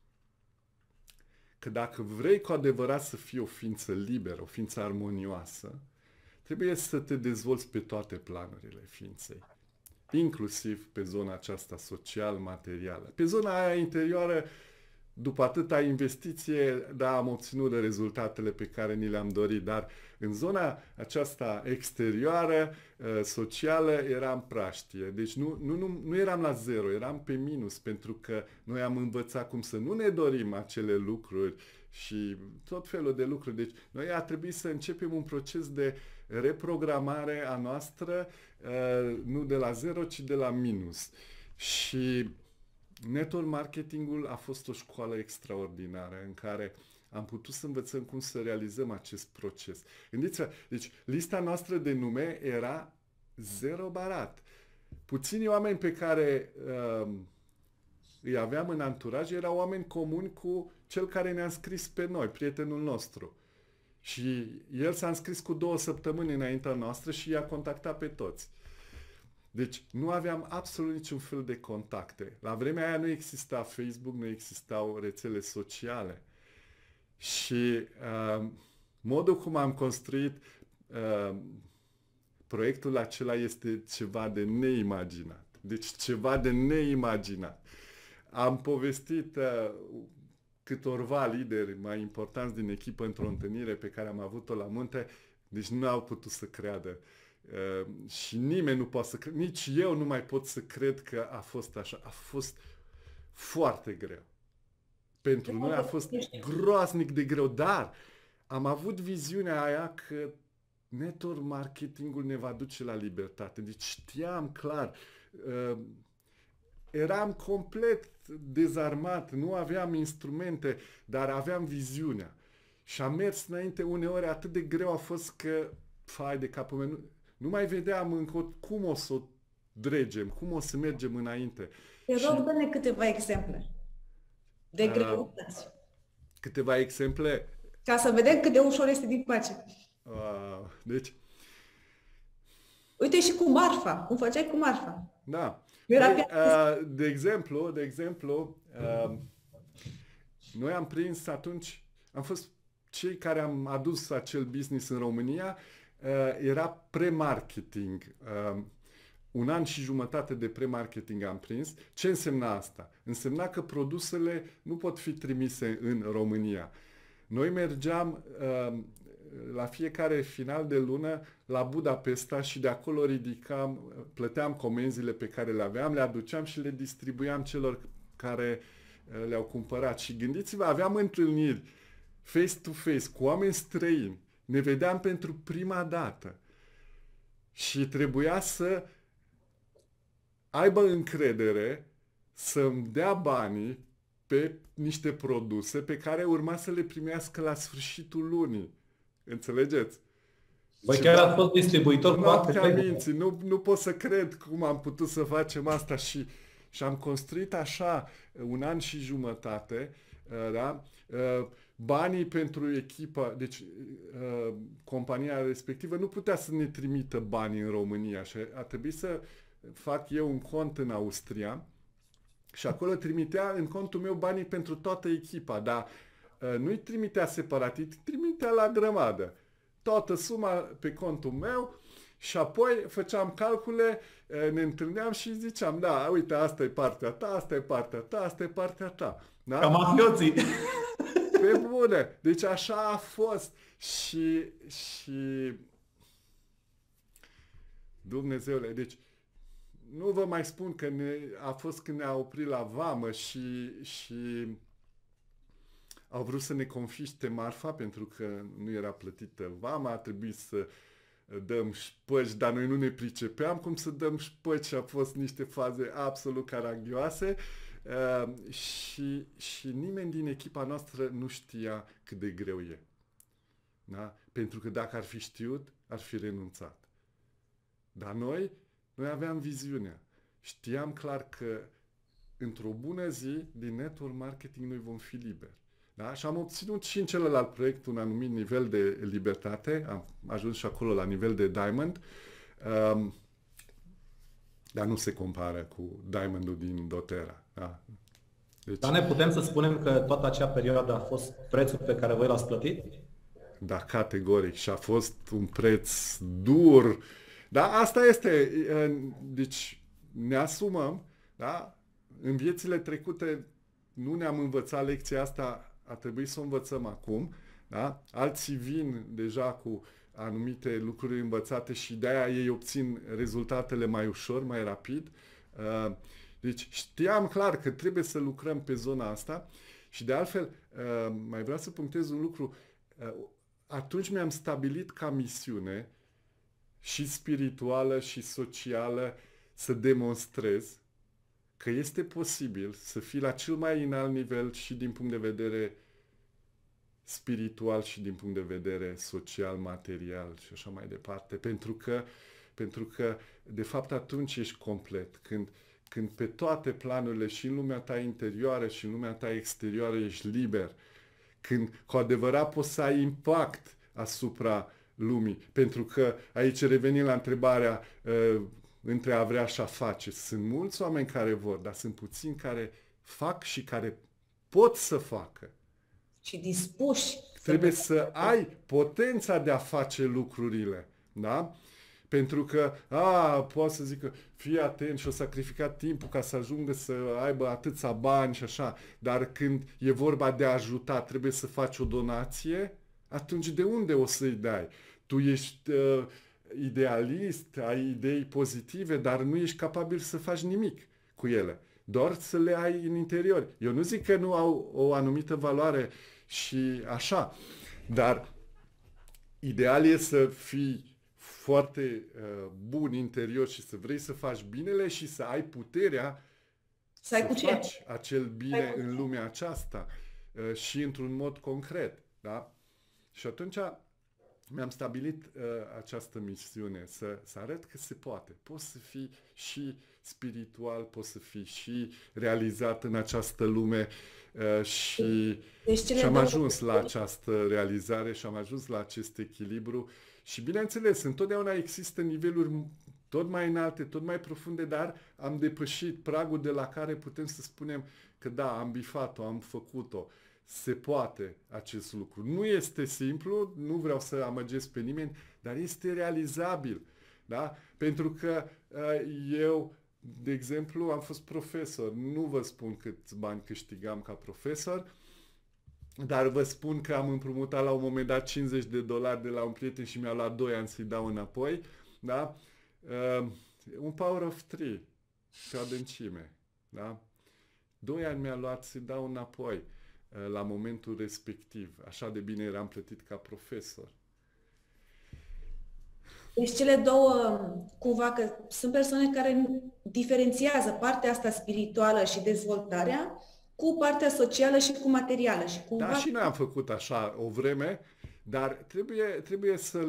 dacă vrei cu adevărat să fii o ființă liberă, o ființă armonioasă, trebuie să te dezvolți pe toate planurile ființei, inclusiv pe zona aceasta social-materială. Pe zona aia interioară, după atâta investiție, da, am obținut rezultatele pe care ni le-am dorit, dar în zona aceasta exterioară, socială, eram praștie. Deci nu eram la zero, eram pe minus, pentru că noi am învățat cum să nu ne dorim acele lucruri și tot felul de lucruri. Deci noi a trebuit să începem un proces de reprogramare a noastră, nu de la zero, ci de la minus. Și network marketingul a fost o școală extraordinară în care am putut să învățăm cum să realizăm acest proces. Gândiți-vă, deci lista noastră de nume era zero barat. Puțini oameni pe care îi aveam în anturaj erau oameni comuni cu cel care ne-a înscris pe noi, prietenul nostru. Și el s-a înscris cu 2 săptămâni înaintea noastră și i-a contactat pe toți. Deci nu aveam absolut niciun fel de contacte. La vremea aia nu exista Facebook, nu existau rețele sociale. Și modul cum am construit proiectul acela este ceva de neimaginat. Deci ceva de neimaginat. Am povestit câtorva lideri mai importanți din echipă într-o întâlnire pe care am avut-o la munte, deci nu au putut să creadă. Și nimeni nu poate să crede, nici eu nu mai pot să cred că a fost așa. A fost foarte greu. pentru noi a fost groaznic de greu, dar am avut viziunea aia că network marketingul ne va duce la libertate. Deci știam clar, eram complet dezarmat, nu aveam instrumente, dar aveam viziunea. Și am mers înainte, uneori atât de greu a fost că, fai de capul meu, nu mai vedeam încă cum o să o dregem, cum o să mergem înainte. Te rog, dă-ne câteva exemple de greutăți. Câteva exemple? Ca să vedem cât de ușor este din pace. Deci... Uite și cu marfa, cum făceai cu marfa. Da. De exemplu, noi am prins atunci, am fost cei care am adus acel business în România, era pre-marketing. Un an și jumătate de pre-marketing am prins. Ce însemna asta? Însemna că produsele nu pot fi trimise în România. Noi mergeam la fiecare final de lună la Budapesta și de acolo plăteam comenzile pe care le aveam, le aduceam și le distribuiam celor care le-au cumpărat. Și gândiți-vă, aveam întâlniri face-to-face cu oameni străini. Ne vedeam pentru prima dată. Și trebuia să aibă încredere să-mi dea banii pe niște produse pe care urma să le primească la sfârșitul lunii. Înțelegeți? Băi, chiar ați fost distribuitor cu noaptea minții. Nu pot să cred cum am putut să facem asta și am construit așa un an și jumătate, da? Banii pentru echipa, deci compania respectivă nu putea să ne trimită banii în România și a trebuit să fac eu un cont în Austria și acolo trimitea în contul meu banii pentru toată echipa, dar nu-i trimitea separat, îi trimitea la grămadă. Toată suma pe contul meu și apoi făceam calcule, ne întâlneam și ziceam, da, uite, asta e partea ta, asta e partea ta, asta e partea ta. Da? Ca mafioții. Pe bune. Deci așa a fost. Și Dumnezeule, deci nu vă mai spun că a fost când ne-a oprit la vamă și au vrut să ne confiște marfa pentru că nu era plătită vama, a trebuit să dăm șpăci, dar noi nu ne pricepeam cum să dăm șpăci și a fost niște faze absolut caragioase și nimeni din echipa noastră nu știa cât de greu e. Da? Pentru că dacă ar fi știut, ar fi renunțat. Dar noi aveam viziunea. Știam clar că într-o bună zi, din network marketing, noi vom fi liberi. Da? Și am obținut și în celălalt proiect un anumit nivel de libertate, am ajuns și acolo la nivel de Diamond, dar nu se compară cu Diamond-ul din doTERRA. Da? Deci, dar ne putem să spunem că toată acea perioadă a fost prețul pe care voi l-ați plătit? Da, categoric. Și a fost un preț dur. Da, asta este. Deci ne asumăm, da? În viețile trecute nu ne-am învățat lecția asta, a trebuit să o învățăm acum. Da? Alții vin deja cu anumite lucruri învățate și de-aia ei obțin rezultatele mai ușor, mai rapid. Deci știam clar că trebuie să lucrăm pe zona asta și de altfel mai vreau să punctez un lucru. Atunci mi-am stabilit ca misiune și spirituală și socială să demonstrez că este posibil să fii la cel mai înalt nivel și din punct de vedere spiritual și din punct de vedere social, material și așa mai departe. Pentru că de fapt atunci ești complet. Când pe toate planurile și în lumea ta interioară și în lumea ta exterioară ești liber, când cu adevărat poți să ai impact asupra lumii. Pentru că aici revenim la întrebarea între a vrea și a face. Sunt mulți oameni care vor, dar sunt puțini care fac și care pot să facă. Și dispuși. Trebuie să ai potența de a face lucrurile. Da? Pentru că, poate să zic că fii atent și o sacrificat timpul ca să ajungă să aibă atâția bani și așa, dar când e vorba de a ajuta, trebuie să faci o donație, atunci de unde o să-i dai? Tu ești idealist, ai idei pozitive, dar nu ești capabil să faci nimic cu ele. doar să le ai în interior. Eu nu zic că nu au o anumită valoare și așa, dar ideal e să fii foarte bun interior și să vrei să faci binele și să ai puterea să faci acel bine în lumea aceasta și într-un mod concret. Da? Și atunci mi-am stabilit această misiune, să arăt că se poate. Poți să fii și spiritual, poți să fii și realizat în această lume și am ajuns la această realizare și am ajuns la acest echilibru. Și bineînțeles, întotdeauna există niveluri tot mai înalte, tot mai profunde, dar am depășit pragul de la care putem să spunem că da, am bifat-o, am făcut-o. Se poate acest lucru. Nu este simplu, nu vreau să amăgesc pe nimeni, dar este realizabil. Da? Pentru că eu, de exemplu, am fost profesor. Nu vă spun câți bani câștigam ca profesor, dar vă spun că am împrumutat la un moment dat $50 de la un prieten și mi-a luat 2 ani să-i dau înapoi. Da? Un power of 3 pe adâncime. Da? 2 ani mi-a luat să-i dau înapoi la momentul respectiv. Așa de bine eram plătit ca profesor. Deci cele două, cumva, că sunt persoane care diferențiază partea asta spirituală și dezvoltarea cu partea socială și cu materială. Și cumva... Da, și noi am făcut așa o vreme, dar trebuie să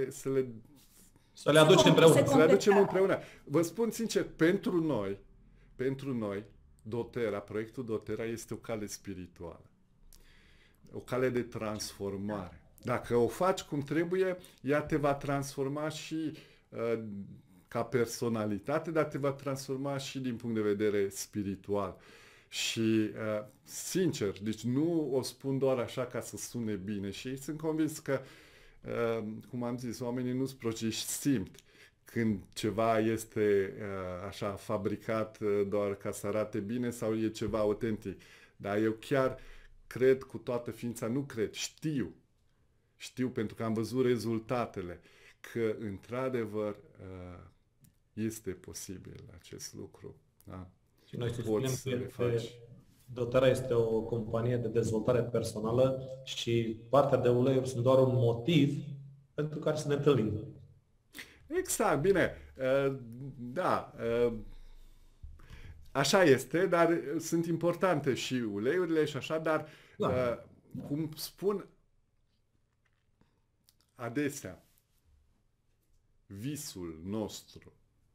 le aducem împreună. Să le aducem împreună. Vă spun sincer, pentru noi, doTERRA, proiectul doTERRA este o cale spirituală. O cale de transformare. Dacă o faci cum trebuie, ea te va transforma și ca personalitate, dar te va transforma și din punct de vedere spiritual. Și, sincer, deci nu o spun doar așa ca să sune bine și sunt convins că, cum am zis, oamenii nu sunt proceși, simt când ceva este așa fabricat doar ca să arate bine sau e ceva autentic. Dar eu chiar cred cu toată ființa, nu cred, știu pentru că am văzut rezultatele, că într-adevăr este posibil acest lucru. Da? Și noi susținem că doTERRA este o companie de dezvoltare personală și partea de uleiuri sunt doar un motiv pentru care să ne întâlnim. Exact, bine. Da, așa este, dar sunt importante și uleiurile și așa, dar cum spun adesea, visul nostru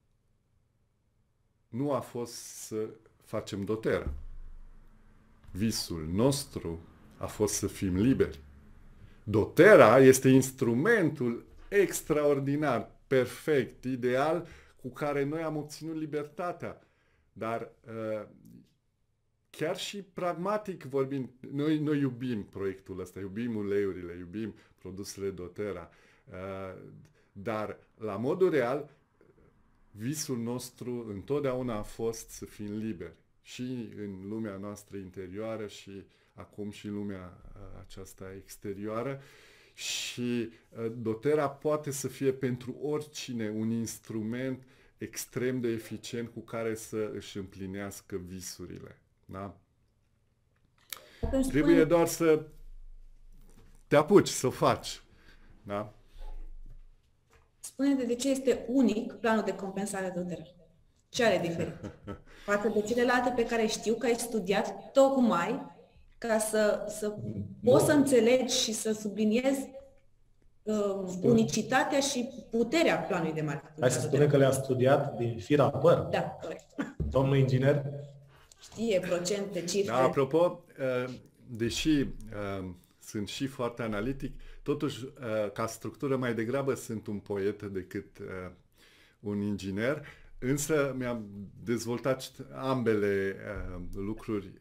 nu a fost să facem doTERRA. Visul nostru a fost să fim liberi. doTERRA este instrumentul extraordinar, perfect, ideal, cu care noi am obținut libertatea. Dar chiar și pragmatic vorbind, noi iubim proiectul ăsta, iubim uleiurile, iubim produsele doTERRA, dar la modul real, visul nostru întotdeauna a fost să fim liberi. Și în lumea noastră interioară și acum și în lumea aceasta exterioară. Și doTERRA poate să fie pentru oricine un instrument extrem de eficient cu care să își împlinească visurile. Da? Trebuie doar să te apuci, să o faci. Da? Spune-te de ce este unic planul de compensare doTERRA. Ce are diferit? Față de celelalte pe care știu că ai studiat tocmai ca să poți să înțelegi și să subliniezi unicitatea și puterea planului de marketing. Hai să spunem că le-am studiat din fir a păr. Da, corect. Domnul inginer? Știe procente, cifre. Da, apropo, deși sunt și foarte analitic, totuși, ca structură mai degrabă sunt un poet decât un inginer, însă mi-am dezvoltat ambele lucruri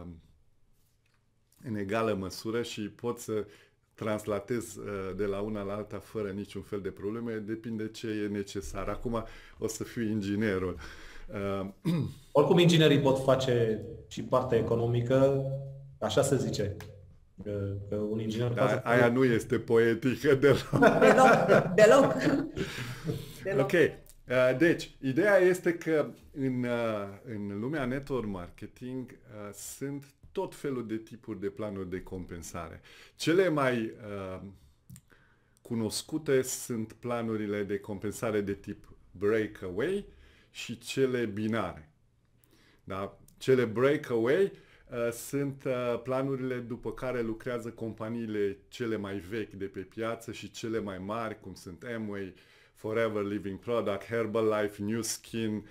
în egală măsură și pot să translatez de la una la alta fără niciun fel de probleme, depinde ce e necesar. Acum o să fiu inginerul. Oricum inginerii pot face și partea economică, așa se zice. Că un inginer poate... Aia nu este poetică deloc. Deloc. Ok. Deci, ideea este că în lumea network marketing sunt tot felul de tipuri de planuri de compensare. Cele mai cunoscute sunt planurile de compensare de tip breakaway și cele binare. Da? Cele breakaway sunt planurile după care lucrează companiile cele mai vechi de pe piață și cele mai mari, cum sunt Amway, Forever Living Product, Herbalife, New Skin,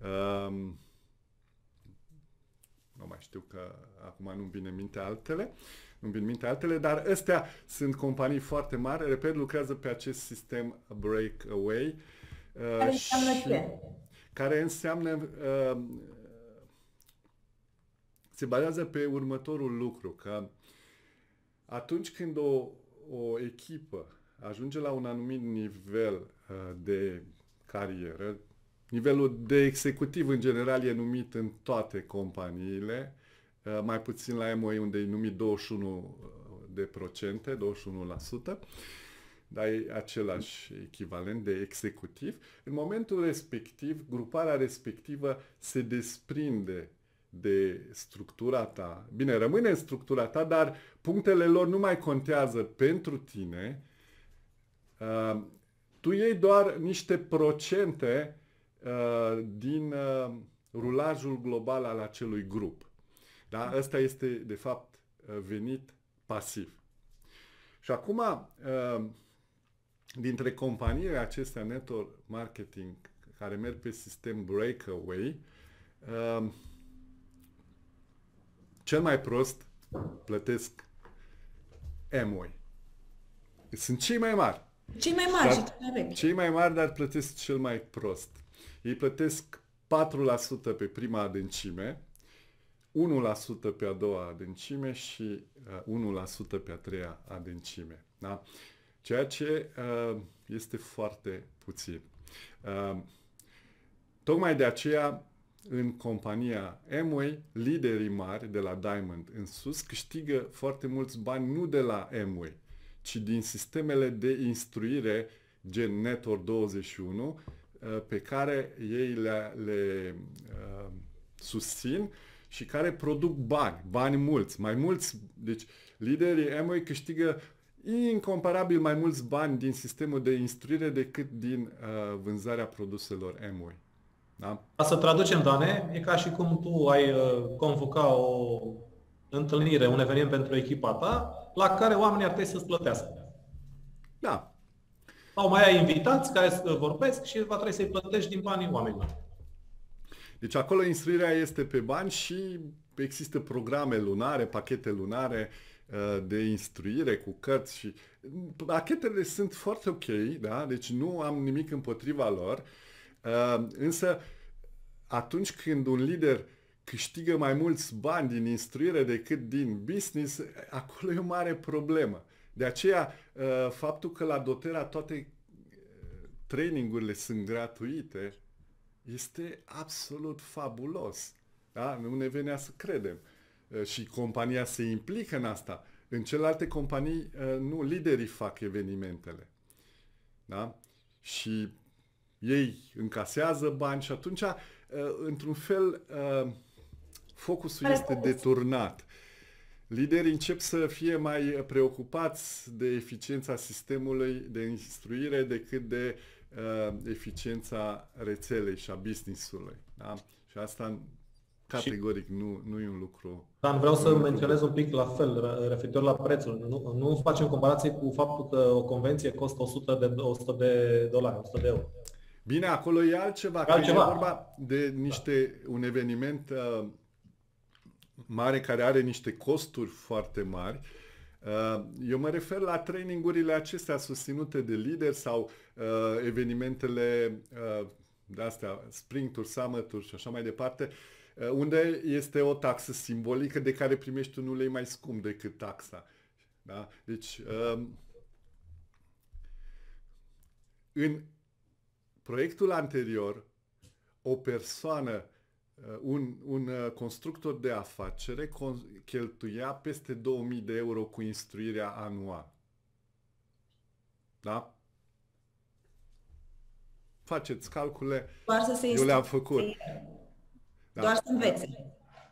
nu mai știu că acum nu-mi vine în minte altele, dar astea sunt companii foarte mari, repet, lucrează pe acest sistem breakaway. Care înseamnă ce? Care înseamnă se bazează pe următorul lucru, că atunci când o echipă ajunge la un anumit nivel de carieră, nivelul de executiv în general e numit în toate companiile, mai puțin la Amway unde e numit 21%, dar e același echivalent de executiv. În momentul respectiv, gruparea respectivă se desprinde de structura ta. Bine, rămâne în structura ta, dar punctele lor nu mai contează pentru tine. Tu iei doar niște procente din rulajul global al acelui grup. Da? Ăsta este, de fapt, venit pasiv. Și acum, dintre companiile acestea network marketing care merg pe sistem breakaway, cel mai prost plătesc Amway. Sunt cei mai mari. Cei mai mari și cei mai vechi. Cei mai mari, dar plătesc cel mai prost. Ei plătesc 4% pe prima adâncime, 1% pe a doua adâncime și 1% pe a treia adâncime. Da? Ceea ce este foarte puțin. Tocmai de aceea, în compania Amway, liderii mari de la Diamond în sus câștigă foarte mulți bani nu de la Amway, ci din sistemele de instruire gen Network 21 pe care ei le susțin și care produc bani mulți, mai mulți. Deci liderii Amway câștigă incomparabil mai mulți bani din sistemul de instruire decât din vânzarea produselor Amway. Da? Ca să traducem, Dane, e ca și cum tu ai convoca o întâlnire, un eveniment pentru echipa ta, la care oamenii ar trebui să-ți plătească. Da. Sau mai ai invitați care vorbesc și va trebui să-i plătești din banii oamenilor. Deci acolo instruirea este pe bani și există programe lunare, pachete lunare de instruire cu cărți și pachetele sunt foarte ok, da? Deci nu am nimic împotriva lor, însă atunci când un lider câștigă mai mulți bani din instruire decât din business, acolo e o mare problemă. De aceea, faptul că la doTERRA toate trainingurile sunt gratuite este absolut fabulos. Da? Nu ne venea să credem. Și compania se implică în asta. În celelalte companii, nu, liderii fac evenimentele. Da? Și ei încasează bani și atunci, într-un fel, focusul este deturnat. Liderii încep să fie mai preocupați de eficiența sistemului de instruire decât de eficiența rețelei și a business-ului. Da? Și asta categoric nu e un lucru. Dan, vreau să menționez un pic la fel, referitor la prețul. Nu facem comparație cu faptul că o convenție costă $100, $100 de euro. Bine, acolo e altceva. Că e vorba de un eveniment mare care are niște costuri foarte mari. Eu mă refer la trainingurile acestea susținute de lideri sau evenimentele de astea, Spring-uri, Summit-uri și așa mai departe, unde este o taxă simbolică de care primești un ulei mai scump decât taxa. Da? Deci, în proiectul anterior, o persoană, un constructor de afacere cheltuia peste 2000 de euro cu instruirea anual. Da? faceți calcule, Doar să se eu le-am făcut. Da. Doar să învețe.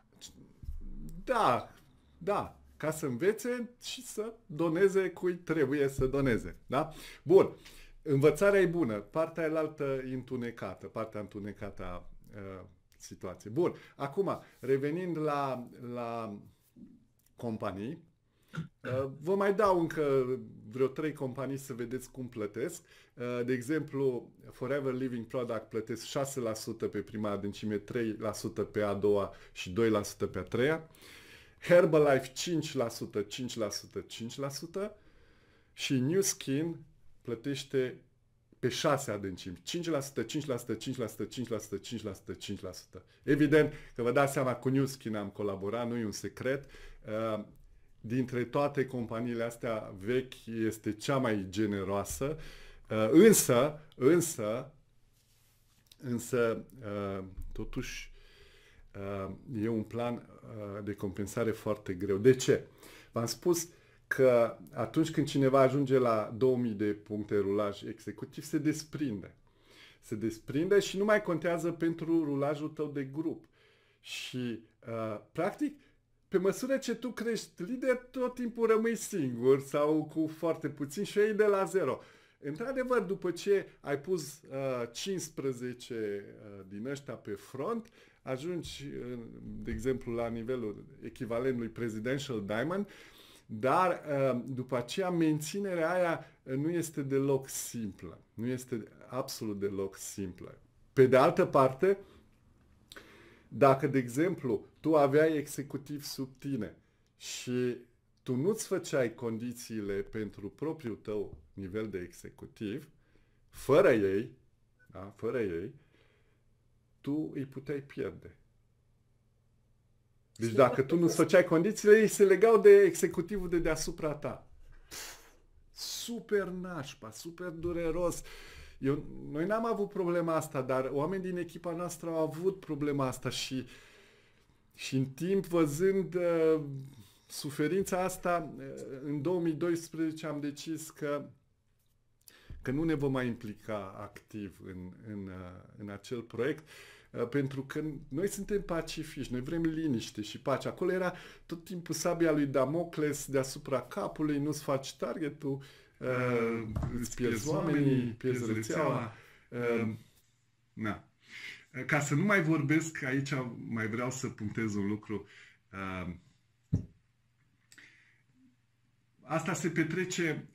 Da, da, ca să învețe și să doneze cui trebuie să doneze. Da? Bun. Învățarea e bună, partea elaltă e întunecată, partea întunecată a situației. Bun. Acum, revenind la companii, vă mai dau încă vreo 3 companii să vedeți cum plătesc. De exemplu, Forever Living Product plătesc 6% pe prima adâncime, 3% pe a doua și 2% pe a treia. Herbalife 5%, 5%, 5% și New Skin plătește pe 6 adâncimi. 5%, 5%, 5%, 5%, 5%, 5%. Evident că vă dați seama, cu New Skin am colaborat, nu e un secret. Dintre toate companiile astea vechi este cea mai generoasă, însă totuși e un plan de compensare foarte greu. De ce? V-am spus că atunci când cineva ajunge la 2000 de puncte rulaj executiv, se desprinde. Se desprinde și nu mai contează pentru rulajul tău de grup. Și, practic, pe măsură ce tu crești lider, tot timpul rămâi singur sau cu foarte puțin și iei de la zero. Într-adevăr, după ce ai pus 15 din ăștia pe front, ajungi, de exemplu, la nivelul echivalentului Presidential Diamond, dar după aceea menținerea aia nu este deloc simplă. Nu este absolut deloc simplă. Pe de altă parte, dacă, de exemplu, tu aveai executiv sub tine și tu nu-ți făceai condițiile pentru propriul tău nivel de executiv, fără ei, tu îi puteai pierde. Deci dacă tu nu-ți făceai condițiile, ei se legau de executivul de deasupra ta. Super nașpa, super dureros. Noi n-am avut problema asta, dar oameni din echipa noastră au avut problema asta și în timp, văzând suferința asta, în 2012 am decis că nu ne vom mai implica activ în acel proiect, pentru că noi suntem pacifiști, noi vrem liniște și pace. Acolo era tot timpul sabia lui Damocles deasupra capului, nu-ți faci targetul, îți pierzi oamenii, pierzi rețeaua. Na. Ca să nu mai vorbesc, aici mai vreau să punctez un lucru. Asta se petrece,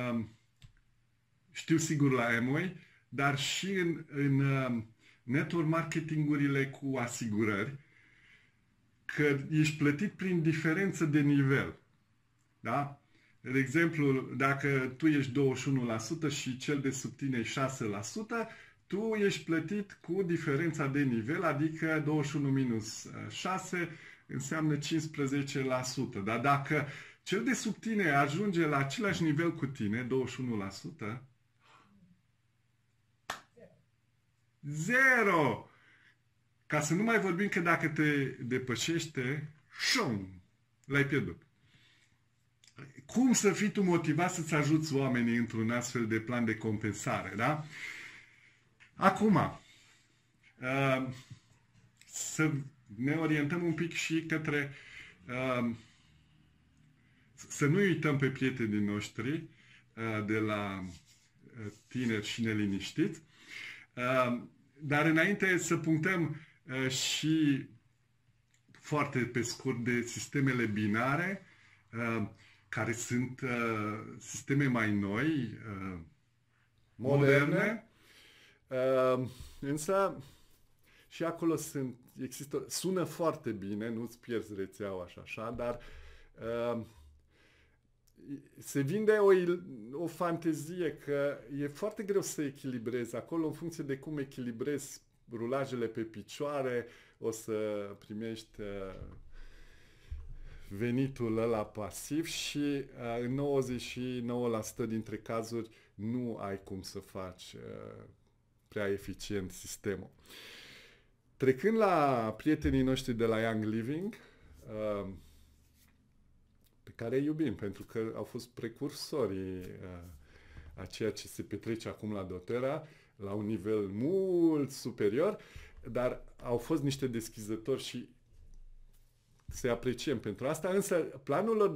știu sigur la Amway, dar și în network marketingurile cu asigurări, că ești plătit prin diferență de nivel. Da? De exemplu, dacă tu ești 21% și cel de sub tine e 6%, tu ești plătit cu diferența de nivel, adică 21 minus 6 înseamnă 15%. Dar dacă cel de sub tine ajunge la același nivel cu tine, 21%, zero! Ca să nu mai vorbim că dacă te depășește, l-ai pierdut. Cum să fii tu motivat să-ți ajuți oamenii într-un astfel de plan de compensare, da? Acum, să ne orientăm un pic și către... să nu uităm pe prietenii noștri de la tineri și neliniștiți, dar înainte să punctăm și foarte pe scurt de sistemele binare, care sunt sisteme mai noi, moderne, însă și acolo sună foarte bine, nu-ți pierzi rețeaua așa, dar se vinde o fantezie că e foarte greu să echilibrezi. Acolo, în funcție de cum echilibrezi rulajele pe picioare, o să primești venitul ăla pasiv și în 99% dintre cazuri nu ai cum să faci prea eficient sistemul. Trecând la prietenii noștri de la Young Living, pe care îi iubim, pentru că au fost precursorii a ceea ce se petrece acum la doTERRA, la un nivel mult superior, dar au fost niște deschizători și să-i apreciem pentru asta, însă planul lor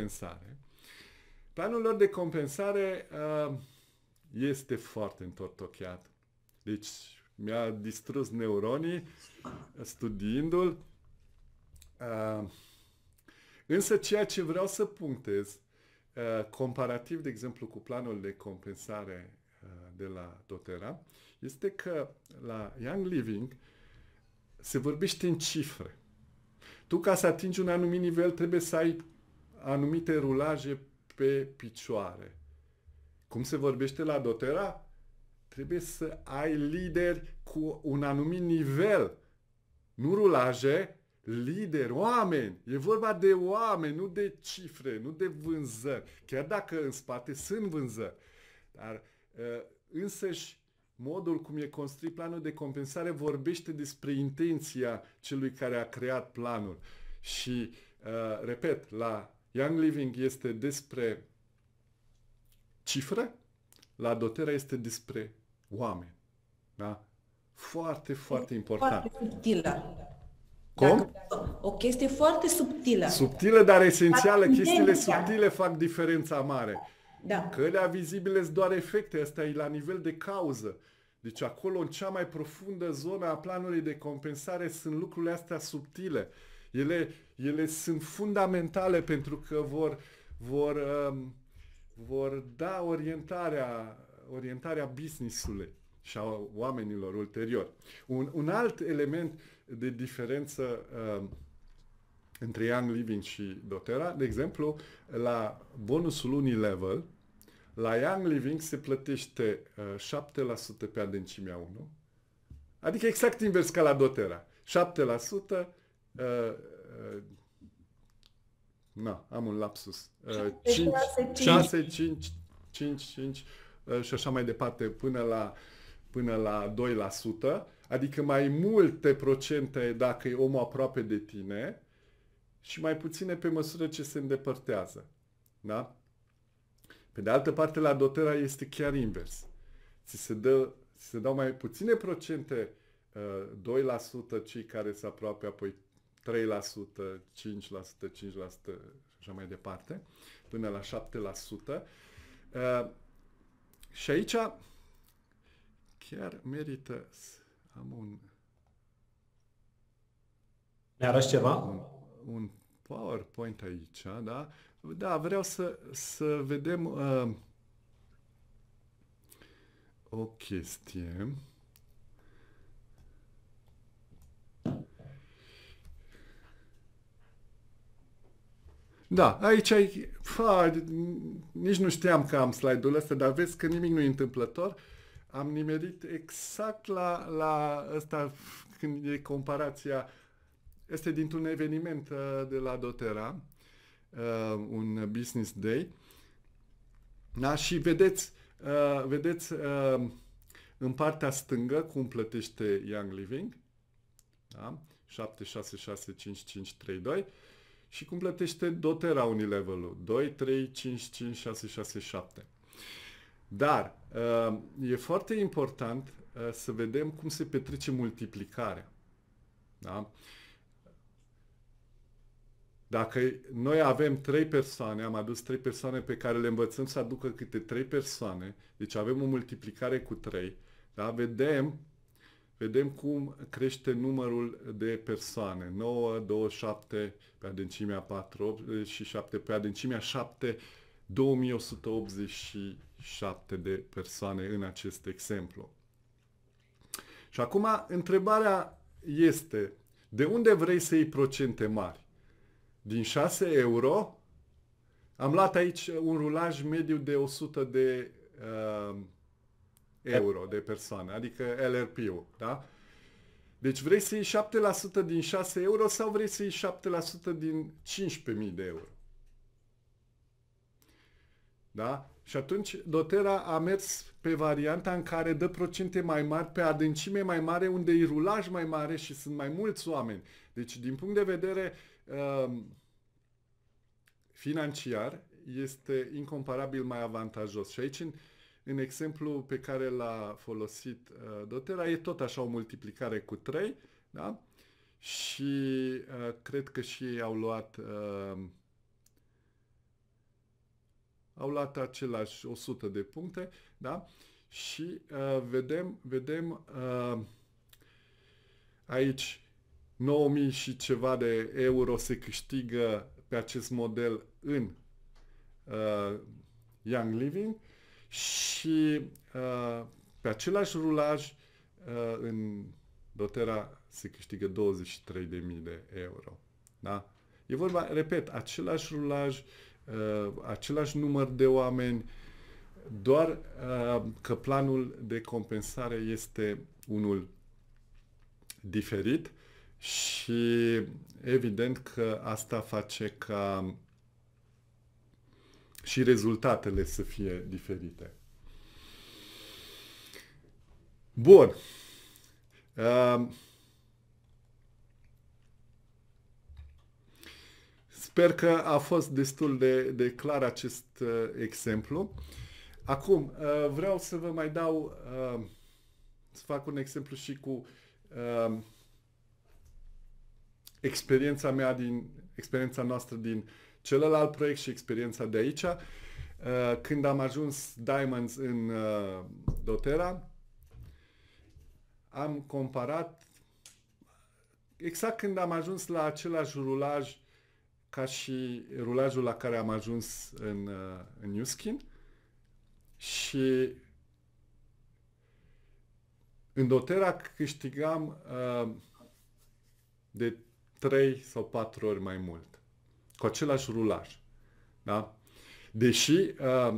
de compensare este foarte întortocheat. Deci mi-a distrus neuronii studiindu-l. Însă ceea ce vreau să punctez, comparativ, de exemplu, cu planul de compensare de la doTERRA, este că la Young Living se vorbește în cifre. Tu, ca să atingi un anumit nivel, trebuie să ai anumite rulaje pe picioare. Cum se vorbește la doTERRA? Trebuie să ai lideri cu un anumit nivel. Nu rulaje, lideri, oameni. E vorba de oameni, nu de cifre, nu de vânzări. Chiar dacă în spate sunt vânzări. Dar însăși modul cum e construit planul de compensare vorbește despre intenția celui care a creat planul. Și, repet, la Young Living este despre cifre, la doTERRA este despre oameni. Da? Foarte, foarte important. Foarte subtilă. Cum? O chestie foarte subtilă. Subtilă, dar esențială. Chestiile subtile fac diferența mare. Da. Că alea vizibile sunt doar efecte. Asta e la nivel de cauză. Deci acolo, în cea mai profundă zonă a planului de compensare, sunt lucrurile astea subtile. Ele sunt fundamentale pentru că vor da orientarea business-ului și a oamenilor ulterior. Un alt element de diferență între Young Living și doTERRA, de exemplu, la bonusul Unilevel, la Young Living se plătește 7% pe adâncimea 1, adică exact invers ca la doTERRA. 7%, am un lapsus. 6, 5 și așa mai departe până la 2%, adică mai multe procente dacă e omul aproape de tine și mai puține pe măsură ce se îndepărtează. Da? Pe de altă parte, la doTERRA este chiar invers. Ți se dau mai puține procente, 2% cei care se aproape, apoi 3%, 5%, 5% și așa mai departe, până la 7%. Și aici chiar merită să am Ne arăți ceva? un PowerPoint aici, da? Da, vreau să vedem o chestie. Da, aici nici nu știam că am slide-ul ăsta, dar vezi că nimic nu e întâmplător. Am nimerit exact la ăsta când e comparația. Este dintr-un eveniment de la doTERRA, un business day. Da? Și vedeți în partea stângă cum plătește Young Living. Da? 7, 6, 6, 5, 5, 3, 2. Și cum plătește doTERRA Unilevel-ul. 2, 3, 5, 5, 6, 6, 7. Dar e foarte important să vedem cum se petrece multiplicarea. Da? Dacă noi avem 3 persoane, am adus 3 persoane pe care le învățăm să aducă câte 3 persoane, deci avem o multiplicare cu 3, da? Vedem cum crește numărul de persoane. 9, 27 pe adâncimea 4, 87 pe adâncimea 7, 2187 de persoane în acest exemplu. Și acum întrebarea este, de unde vrei să iei procente mari? Din 6 euro, am luat aici un rulaj mediu de 100 de euro de persoană, adică LRP-ul, da? Deci vrei să iei 7% din 6 euro sau vrei să iei 7% din 15.000 de euro? Da? Și atunci doTERRA a mers pe varianta în care dă procente mai mari pe adâncime mai mare, unde e rulaj mai mare și sunt mai mulți oameni. Deci, din punct de vedere financiar, este incomparabil mai avantajos. Și aici în exemplu pe care l-a folosit doTERRA, e tot așa o multiplicare cu 3, da? Și cred că și ei au luat același 100 de puncte, da? Și vedem aici 9.000 și ceva de euro se câștigă pe acest model în Young Living și pe același rulaj în doTERRA se câștigă 23.000 de euro. Da? E vorba, repet, același rulaj, același număr de oameni, doar că planul de compensare este unul diferit și evident că asta face ca și rezultatele să fie diferite. Bun. Sper că a fost destul de clar acest exemplu. Acum, vreau să vă mai dau, să fac un exemplu și cu experiența noastră din celălalt proiect și experiența de aici. Când am ajuns Diamonds în doTERRA, am comparat exact când am ajuns la același rulaj ca și rulajul la care am ajuns în New Skin și în doTERRA câștigam de 3 sau 4 ori mai mult cu același rulaj. Da? Deși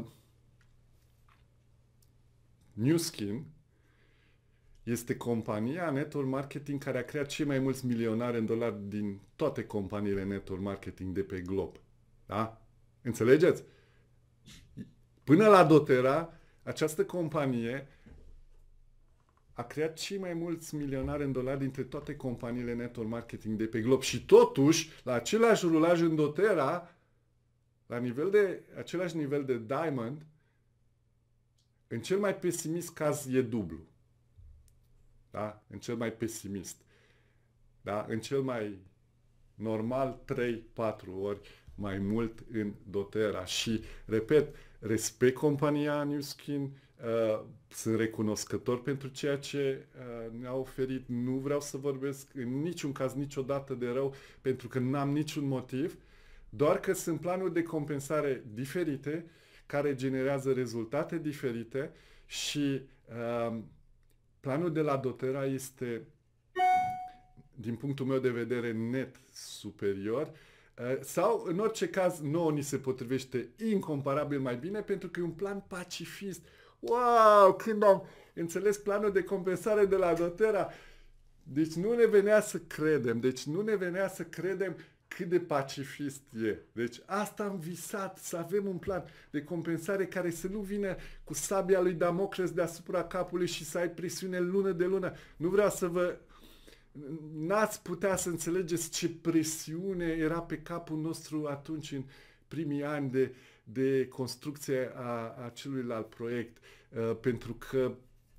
New Skin este compania network marketing care a creat cei mai mulți milionari în dolari din toate companiile network marketing de pe glob. Da? Înțelegeți? Până la doTERRA, această companie a creat cei mai mulți milionari în dolari dintre toate companiile network marketing de pe glob. Și totuși, la același rulaj în doTERRA, la același nivel de Diamond, în cel mai pesimist caz e dublu. Da? În cel mai pesimist. Da? În cel mai normal, 3-4 ori mai mult în doTERRA. Și, repet, respect compania New Skin, sunt recunoscător pentru ceea ce ne-a oferit. Nu vreau să vorbesc în niciun caz, niciodată de rău, pentru că n-am niciun motiv, doar că sunt planuri de compensare diferite, care generează rezultate diferite și planul de la doTERRA este, din punctul meu de vedere, net superior sau, în orice caz, nouă ni se potrivește incomparabil mai bine pentru că e un plan pacifist. Wow! Când am înțeles planul de compensare de la doTERRA, deci nu ne venea să credem cât de pacifist e. Deci asta am visat, să avem un plan de compensare care să nu vină cu sabia lui Damocles deasupra capului și să ai presiune lună de lună. Nu vreau să vă... N-ați putea să înțelegeți ce presiune era pe capul nostru atunci în primii ani de construcție a celuilalt proiect. Pentru că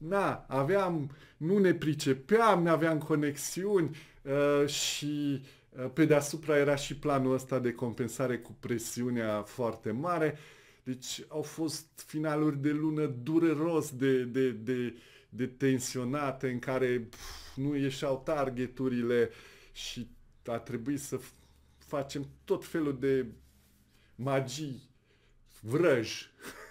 nu ne pricepeam, nu aveam conexiuni și pe deasupra era și planul ăsta de compensare cu presiunea foarte mare. Deci au fost finaluri de lună dureros de tensionate în care nu ieșeau targeturile și a trebuit să facem tot felul de magii, vrăji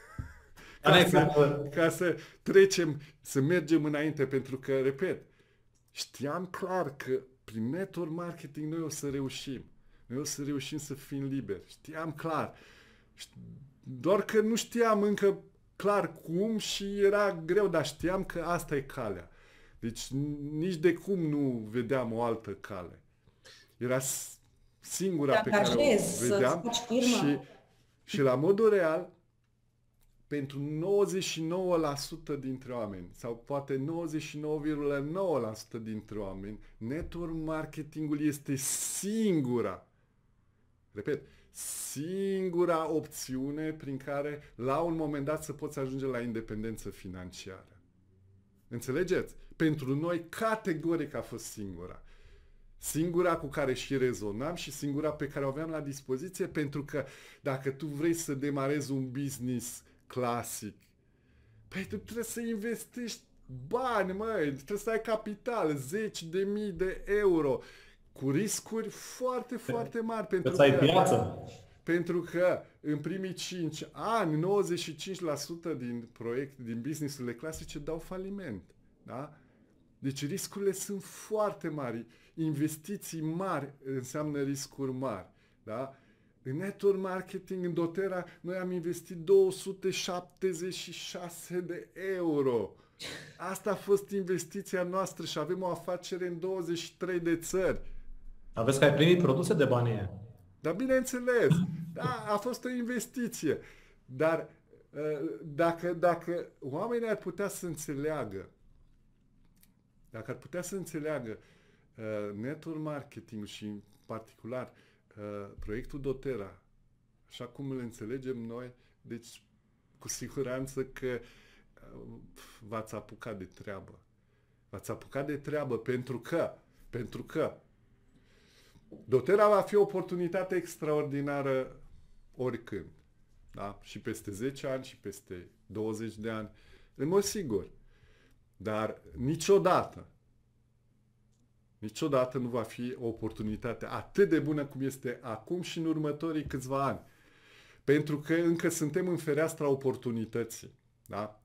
ca să trecem, să mergem înainte, pentru că, repet, știam clar că prin network marketing noi o să reușim. Noi o să reușim să fim liberi. Știam clar. Doar că nu știam încă clar cum și era greu, dar știam că asta e calea. Deci nici de cum nu vedeam o altă cale. Era singura pe care o vedeam și la modul real, pentru 99% dintre oameni, sau poate 99,9% dintre oameni, network marketingul este singura opțiune prin care la un moment dat să poți ajunge la independență financiară. Înțelegeți? Pentru noi categoric a fost singura. Singura cu care și rezonam și singura pe care o aveam la dispoziție, pentru că dacă tu vrei să demarezi un business clasic, păi tu trebuie să investești bani, măi, trebuie să ai capital, 10.000 de euro, cu riscuri foarte, foarte mari. Să ai piață. Pentru că în primii 5 ani, 95% din businessurile clasice dau faliment. Da? Deci riscurile sunt foarte mari. Investiții mari înseamnă riscuri mari. Da? În network marketing, în doTERRA, noi am investit 276 de euro. Asta a fost investiția noastră și avem o afacere în 23 de țări. Aveți că ai primit produse de banii aia. Dar bineînțeles, da, a fost o investiție. Dar dacă oamenii ar putea să înțeleagă, network marketing și în particular proiectul doTERRA, așa cum îl înțelegem noi, deci cu siguranță că v-ați apucat de treabă. V-ați apucat de treabă pentru că doTERRA va fi o oportunitate extraordinară oricând. Da? Și peste 10 ani și peste 20 de ani, în mod sigur. Dar niciodată nu va fi o oportunitate atât de bună cum este acum și în următorii câțiva ani. Pentru că încă suntem în fereastra oportunității. Da?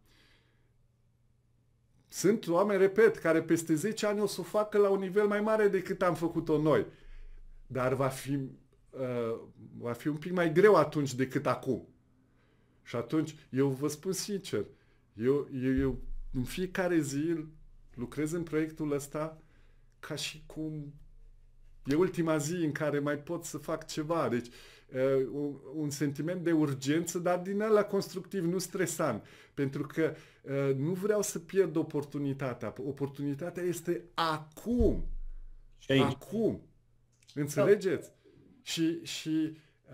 Sunt oameni, repet, care peste 10 ani o să o facă la un nivel mai mare decât am făcut-o noi. Dar va fi un pic mai greu atunci decât acum. Și atunci, eu vă spun sincer, eu în fiecare zi lucrez în proiectul ăsta ca și cum e ultima zi în care mai pot să fac ceva. Deci, un sentiment de urgență, dar din ăla constructiv, nu stresant. Pentru că nu vreau să pierd oportunitatea. Oportunitatea este acum. Și aici. Acum. Înțelegeți? Și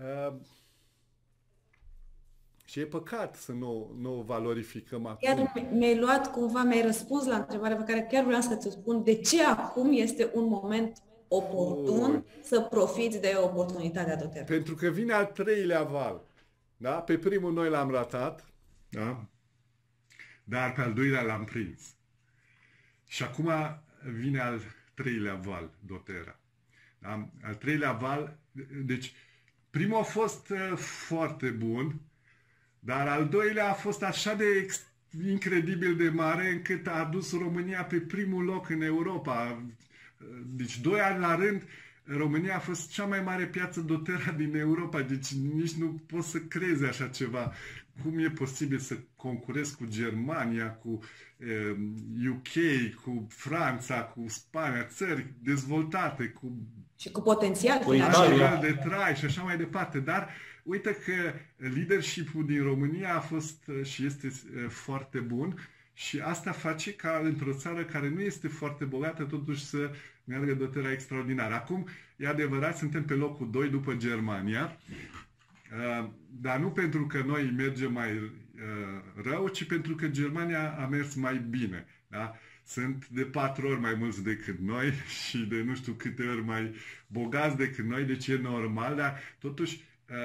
e păcat să nu o valorificăm acum. Chiar mi-ai răspuns la întrebarea pe care chiar vreau să ți-o spun. De ce acum este un moment oportun să profiți de oportunitatea doTERRA? Pentru că vine al 3-lea val. Da? Pe primul noi l-am ratat, da? Dar pe al 2-lea l-am prins. Și acum vine al 3-lea val doTERRA. Da? Al 3-lea val, deci primul a fost foarte bun, dar al 2-lea a fost așa de incredibil de mare încât a adus România pe primul loc în Europa. Deci 2 ani la rând România a fost cea mai mare piață doTERRA din Europa, deci nici nu poți să crezi așa ceva. Cum e posibil să concurezi cu Germania, cu UK, cu Franța, cu Spania, țări dezvoltate, și cu potențial nivel de trai și așa mai departe. Dar uite că leadership-ul din România a fost și este foarte bun și asta face ca într-o țară care nu este foarte bogată totuși să meargă doTERRA extraordinar. Acum, e adevărat, suntem pe locul 2 după Germania, dar nu pentru că noi mergem mai rău, ci pentru că Germania a mers mai bine. Da? Sunt de 4 ori mai mulți decât noi și de nu știu câte ori mai bogați decât noi, deci e normal, dar totuși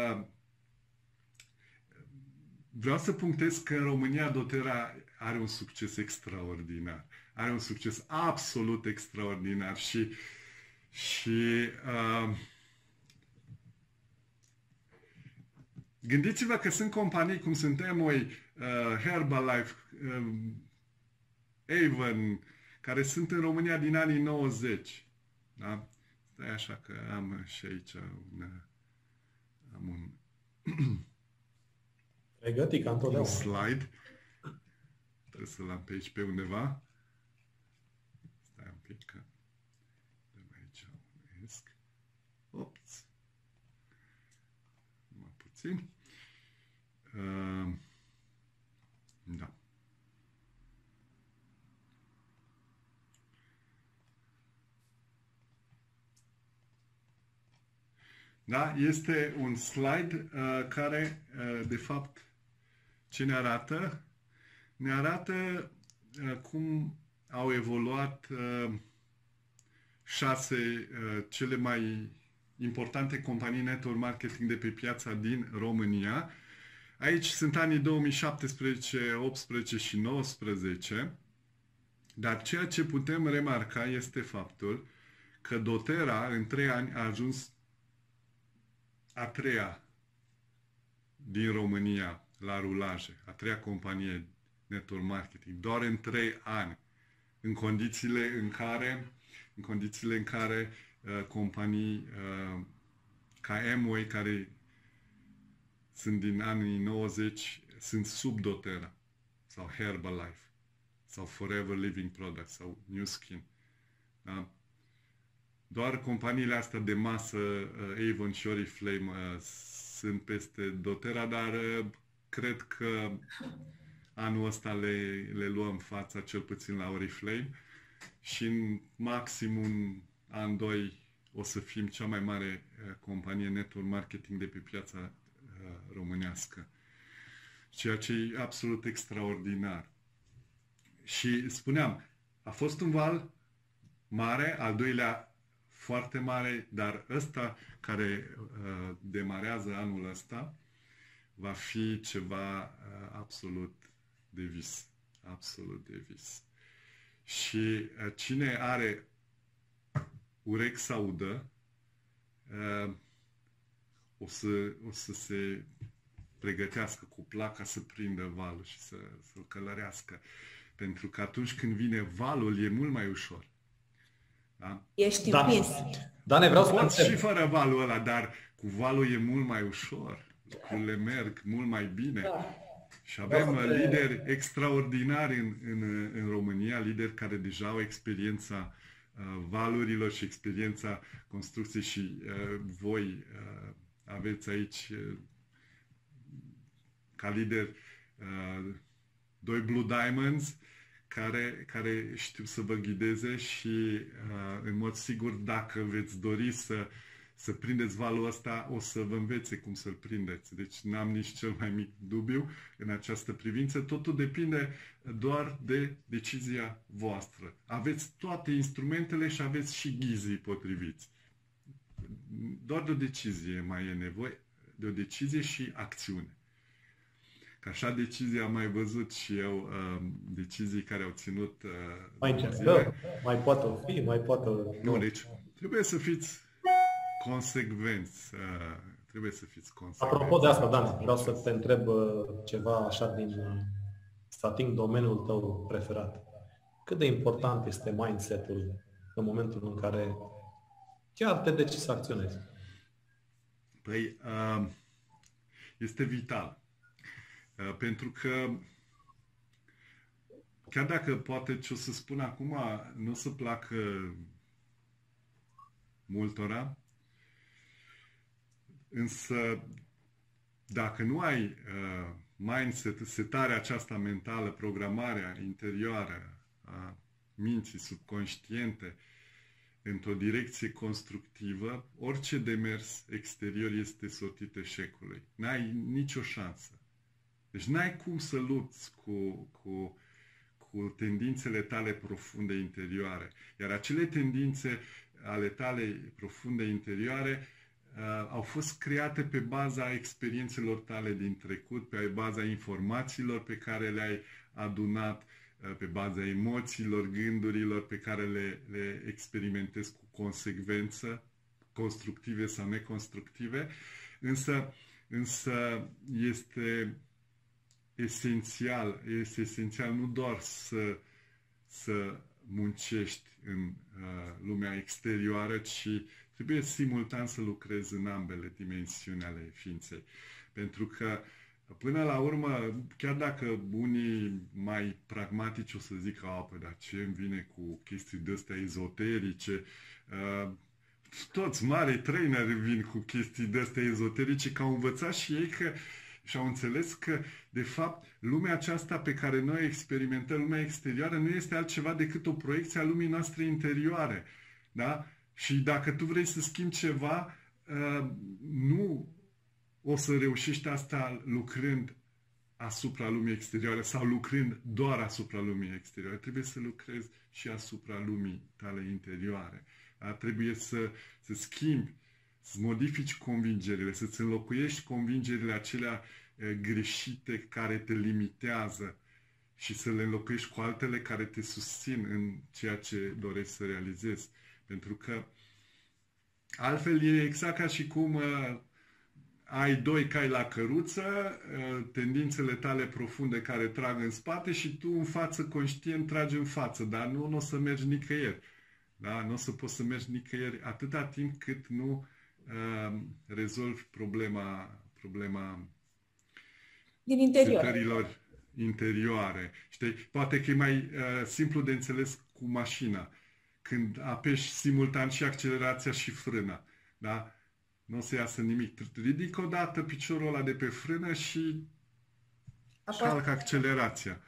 vreau să punctez că în România doTERRA are un succes extraordinar. Are un succes absolut extraordinar și gândiți-vă că sunt companii cum sunt Amway, Herbalife, Avon, care sunt în România din anii 90. Da? Stai așa că am și aici un pregătit ca întotdeauna. Un slide. Trebuie să-l am pe aici pe undeva. Stai un pic că dăm aici un esc. Ops. Numai puțin. Da. Da? Este un slide care, de fapt, ce ne arată? Ne arată cum au evoluat 6 cele mai importante companii network marketing de pe piața din România. Aici sunt anii 2017, 18 și 19, dar ceea ce putem remarca este faptul că doTERRA în 3 ani a ajuns a 3-a din România la rulaje, a 3-a companie network marketing, doar în 3 ani, în condițiile în care companii ca Amway, care sunt din anii 90, sunt sub doTERRA, sau Herbalife, sau Forever Living Products, sau Nu Skin. Da? Doar companiile astea de masă, Avon și Oriflame, sunt peste doTERRA, dar cred că anul ăsta le luăm fața, cel puțin la Oriflame, și în maxim un an, 2 o să fim cea mai mare companie network marketing de pe piața românească. Ceea ce e absolut extraordinar. Și spuneam, a fost un val mare, al doilea foarte mare, dar ăsta care demarează anul ăsta va fi ceva absolut de vis. Absolut de vis. Și cine are urechi să audă, o să se pregătească cu placa să prindă valul și să-l călărească. Pentru că atunci când vine valul, e mult mai ușor. Da? Ești împins. Dane, vreau să poți și fără valul ăla, dar cu valul e mult mai ușor. Lucrurile merg mult mai bine. Da. Și avem lideri extraordinari în România, lideri care deja au experiența valurilor și experiența construcției și voi aveți aici ca lider 2 Blue Diamonds care știu să vă ghideze și în mod sigur dacă veți dori să prindeți valul ăsta, o să vă învețe cum să-l prindeți. Deci n-am nici cel mai mic dubiu în această privință. Totul depinde doar de decizia voastră. Aveți toate instrumentele și aveți și ghizii potriviți. Doar de o decizie mai e nevoie, de o decizie și acțiune. Că așa decizii am mai văzut și eu, decizii care au ținut... mai încercăm, mai poate fi, mai poate... Nu, deci trebuie să fiți consecvenți. Trebuie să fiți consecvenți. Apropo de asta, Dan, vreau să te întreb ceva așa să ating domeniul tău preferat. Cât de important este mindset-ul în momentul în care chiar te decizi să acționezi? Păi, este vital. Pentru că chiar dacă poate ce o să spun acum nu o să placă multora, însă dacă nu ai mindset, setarea aceasta mentală, programarea interioară a minții subconștiente într-o direcție constructivă, orice demers exterior este sortit eșecului. N-ai nicio șansă. Deci n-ai cum să lupți cu tendințele tale profunde interioare. Iar acele tendințe ale tale profunde interioare au fost create pe baza experiențelor tale din trecut, pe baza informațiilor pe care le-ai adunat, pe baza emoțiilor, gândurilor pe care le experimentezi cu consecvență, constructive sau neconstructive, însă este esențial nu doar să muncești în lumea exterioară, ci trebuie simultan să lucrezi în ambele dimensiuni ale ființei. Pentru că până la urmă, chiar dacă unii mai pragmatici o să zică, dar ce îmi vine cu chestii de-astea ezoterice, toți mari traineri vin cu chestii de-astea ezoterice, că au învățat și ei și au înțeles că, de fapt, lumea aceasta pe care noi experimentăm, lumea exterioară, nu este altceva decât o proiecție a lumii noastre interioare. Da? Și dacă tu vrei să schimbi ceva, nu o să reușești asta lucrând asupra lumii exterioare sau lucrând doar asupra lumii exterioare. Trebuie să lucrezi și asupra lumii tale interioare. Trebuie să schimbi, să modifici convingerile, să-ți înlocuiești convingerile acelea greșite care te limitează și să le înlocuiești cu altele care te susțin în ceea ce dorești să realizezi. Pentru că altfel e exact ca și cum ai doi cai la căruță, tendințele tale profunde care trag în spate și tu în față conștient tragi în față, dar nu o să mergi nicăieri. Da? Nu o să poți să mergi nicăieri atâta timp cât nu rezolvi problema din interior. setărilor interioare. Știi? Poate că e mai simplu de înțeles cu mașina. Când apeși simultan și accelerația și frâna. Da? Nu o să iasă nimic. Ridic odată piciorul ăla de pe frână și calcă accelerația.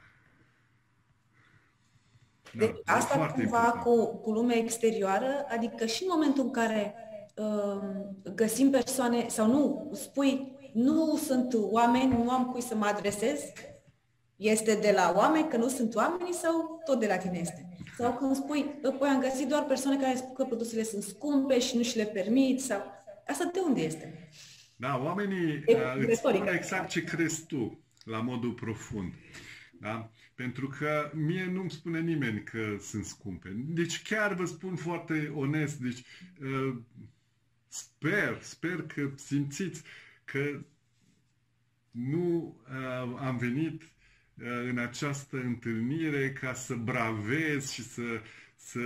Deci da, asta cumva cu lumea exterioară, adică și în momentul în care găsim persoane sau nu, spui nu sunt oameni, nu am cui să mă adresez, este de la oameni că nu sunt oameni sau tot de la tine este? Sau când spui, păi am găsit doar persoane care spun că produsele sunt scumpe și nu și le permit sau... Asta de unde este? Da, oamenii îți spun exact ce crezi tu, la modul profund. Da? Pentru că mie nu-mi spune nimeni că sunt scumpe. Deci chiar vă spun foarte onest, deci sper că simțiți că nu am venit în această întâlnire ca să bravez și să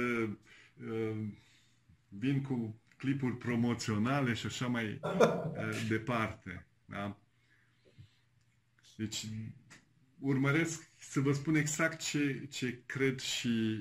vin cu clipuri promoționale și așa mai departe. Da? Deci urmăresc să vă spun exact ce cred și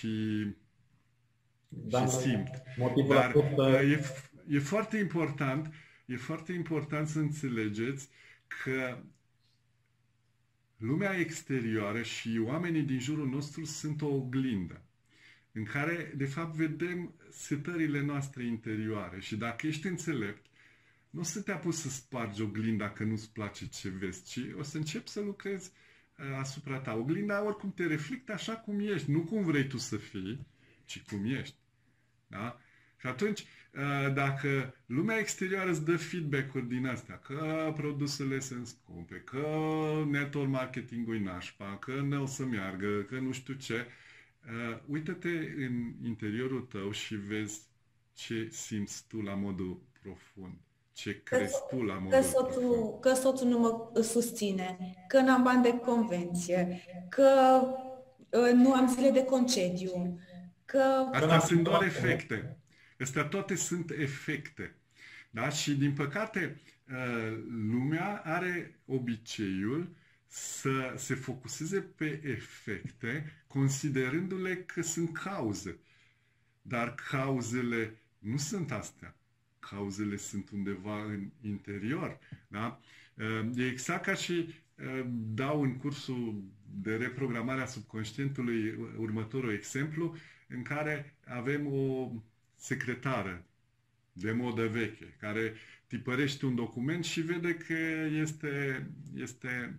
simt. Dar e foarte important să înțelegeți că lumea exterioară și oamenii din jurul nostru sunt o oglindă în care, de fapt, vedem setările noastre interioare. Și dacă ești înțelept, nu o să te apuci să spargi oglinda că nu-ți place ce vezi, ci o să începi să lucrezi asupra ta. Oglinda oricum te reflectă așa cum ești, nu cum vrei tu să fii, ci cum ești. Da? Și atunci, dacă lumea exterioară îți dă feedback-uri din astea, că produsele sunt scumpe, că network marketing-ul e nașpa, că nu o să meargă, că nu știu ce, uită-te în interiorul tău și vezi ce simți tu la modul profund. Ce crezi tu la modul profund. Că soțul nu mă susține, că n-am bani de convenție, că nu am zile de concediu, că... Astea sunt doar efecte. Astea toate sunt efecte. Da? Și din păcate, lumea are obiceiul să se focuseze pe efecte, considerându-le că sunt cauze. Dar cauzele nu sunt astea. Cauzele sunt undeva în interior. Da? E exact ca și dau în cursul de reprogramare a subconștientului următorul exemplu, în care avem o secretară de modă veche, care tipărește un document și vede că este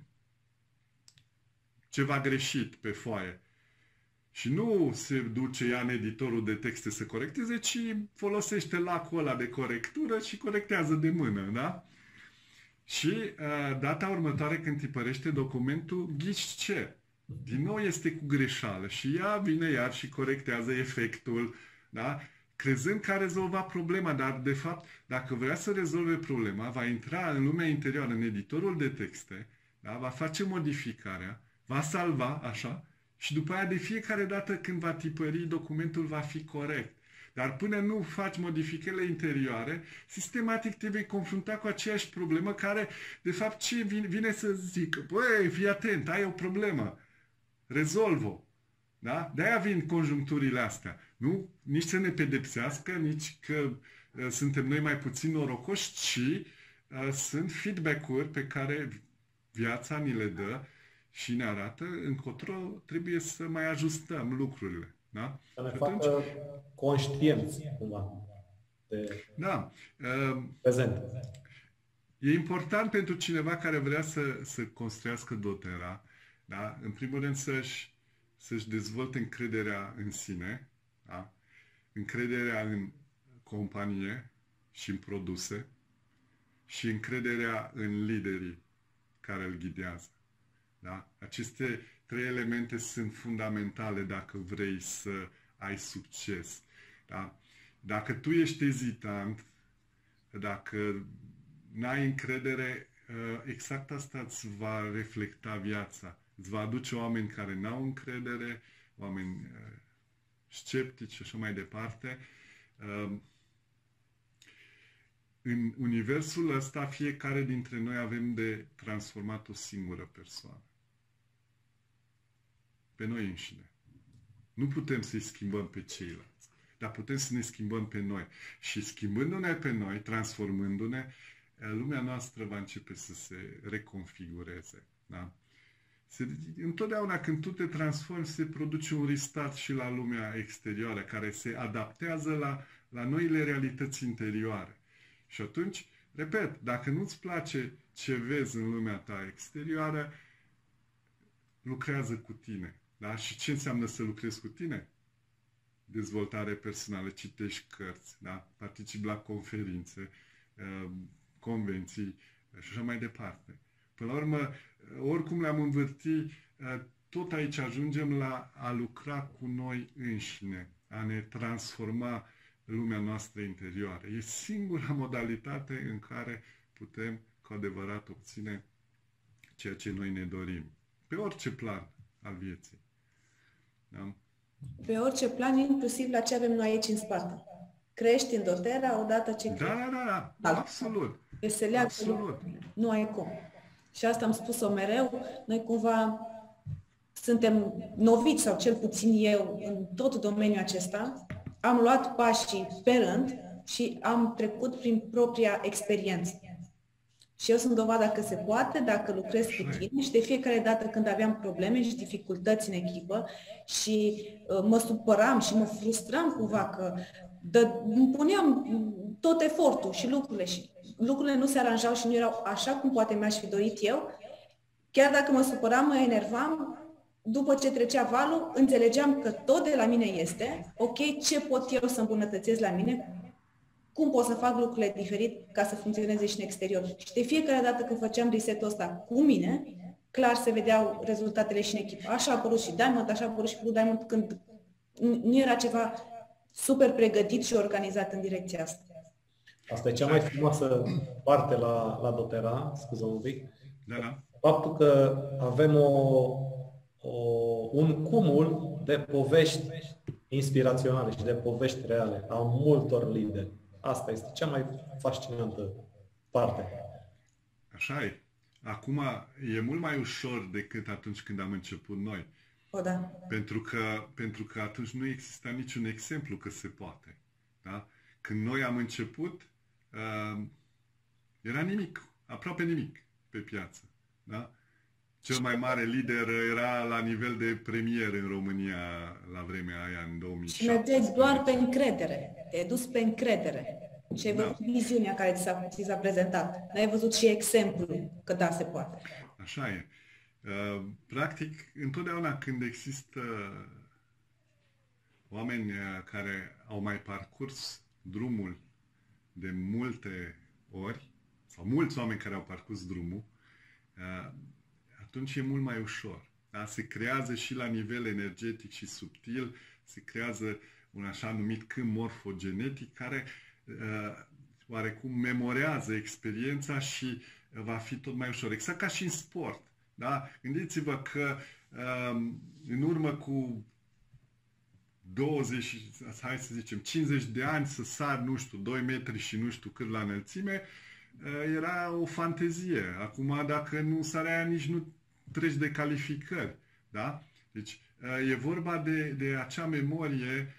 ceva greșit pe foaie. Și nu se duce ea în editorul de texte să corecteze, ci folosește lacul ăla de corectură și corectează de mână, da? Și data următoare când tipărește documentul, ghici ce? Din nou este cu greșeală și ea vine iar și corectează efectul, da? Crezând că a rezolvat problema, dar de fapt, dacă vrea să rezolve problema, va intra în lumea interioară, în editorul de texte, da? Va face modificarea, va salva, așa, și după aia de fiecare dată când va tipări, documentul va fi corect. Dar până nu faci modificările interioare, sistematic te vei confrunta cu aceeași problemă care, de fapt, ce vine să zică? Băi, fii atent, ai o problemă, rezolv-o. Da? De-aia vin conjuncturile astea. Nu? Nici să ne pedepsească, nici că suntem noi mai puțin norocoși, ci sunt feedback-uri pe care viața ni le dă și ne arată încotro trebuie să mai ajustăm lucrurile. Da? Să ne facă conștienți, cumva. de Da. prezent. E important pentru cineva care vrea să construiască doTERRA, da? În primul rând să-și dezvolte încrederea în sine, da? Încrederea în companie și în produse și încrederea în liderii care îl ghidează. Da? Aceste 3 elemente sunt fundamentale dacă vrei să ai succes. Da? Dacă tu ești ezitant, dacă n-ai încredere, exact asta îți va reflecta viața. Îți va aduce oameni care n-au încredere, oameni sceptici și așa mai departe. În universul ăsta, fiecare dintre noi avem de transformat o singură persoană. Pe noi înșine. Nu putem să-i schimbăm pe ceilalți, dar putem să ne schimbăm pe noi. Și schimbându-ne pe noi, transformându-ne, lumea noastră va începe să se reconfigureze. Da? Întotdeauna când tu te transformi, se produce un restart și la lumea exterioară, care se adaptează la noile realități interioare. Și atunci, repet, dacă nu-ți place ce vezi în lumea ta exterioară, lucrează cu tine. Da? Și ce înseamnă să lucrezi cu tine? Dezvoltare personală, citești cărți, da? Participi la conferințe, convenții și așa mai departe. Până la urmă, oricum le-am învârtit, tot aici ajungem la a lucra cu noi înșine, a ne transforma lumea noastră interioară. E singura modalitate în care putem cu adevărat obține ceea ce noi ne dorim. Pe orice plan al vieții. Da? Pe orice plan, inclusiv la ce avem noi aici în spate. Crești în doTERRA odată ce crești. Da, absolut. Se leagă lucrurile. Nu ai cum. Și asta am spus-o mereu. Noi cumva suntem noviți, sau cel puțin eu, în tot domeniul acesta. Am luat pașii pe rând și am trecut prin propria experiență. Și eu sunt dovada că se poate dacă lucrez cu tine și de fiecare dată când aveam probleme și dificultăți în echipă și mă supăram și mă frustram cumva că îmi puneam tot efortul și lucrurile nu se aranjau și nu erau așa cum poate mi-aș fi dorit eu, chiar dacă mă supăram, mă enervam, după ce trecea valul, înțelegeam că tot de la mine este, ok, ce pot eu să îmbunătățesc la mine, cum pot să fac lucrurile diferit ca să funcționeze și în exterior. Și de fiecare dată când făceam reset-ul ăsta cu mine, clar se vedeau rezultatele și în echipă. Așa a apărut și Diamond, așa a apărut și Blue Diamond, când nu era ceva super pregătit și organizat în direcția asta. Asta e cea mai frumoasă parte la doTERRA, scuză un pic. Da. Faptul că avem un cumul de povești inspiraționale și de povești reale a multor lideri. Asta este cea mai fascinantă parte. Așa e. Acum e mult mai ușor decât atunci când am început noi. Da. Pentru că atunci nu exista niciun exemplu că se poate. Da? Când noi am început, era nimic, aproape nimic pe piață. Da? Cel mai mare lider era la nivel de premier în România la vremea aia, în 2007. Și mergeți doar pe încredere. Te-ai dus pe încredere. Și ai văzut viziunea care ți s-a prezentat. N-ai văzut și exemplul că da, se poate. Așa e. Practic, întotdeauna când există oameni care au mai parcurs drumul de multe ori, sau mulți oameni care au parcurs drumul, atunci e mult mai ușor. Da? Se creează și la nivel energetic și subtil, se creează un așa numit câmp morfogenetic care oarecum memorează experiența și va fi tot mai ușor. Exact ca și în sport. Da? Gândiți-vă că în urmă cu 20, hai să zicem, 50 de ani să sar, nu știu, 2 metri și nu știu cât la înălțime, era o fantezie. Acum, dacă nu sarea, nici nu treci de calificări. Da? Deci, e vorba de acea memorie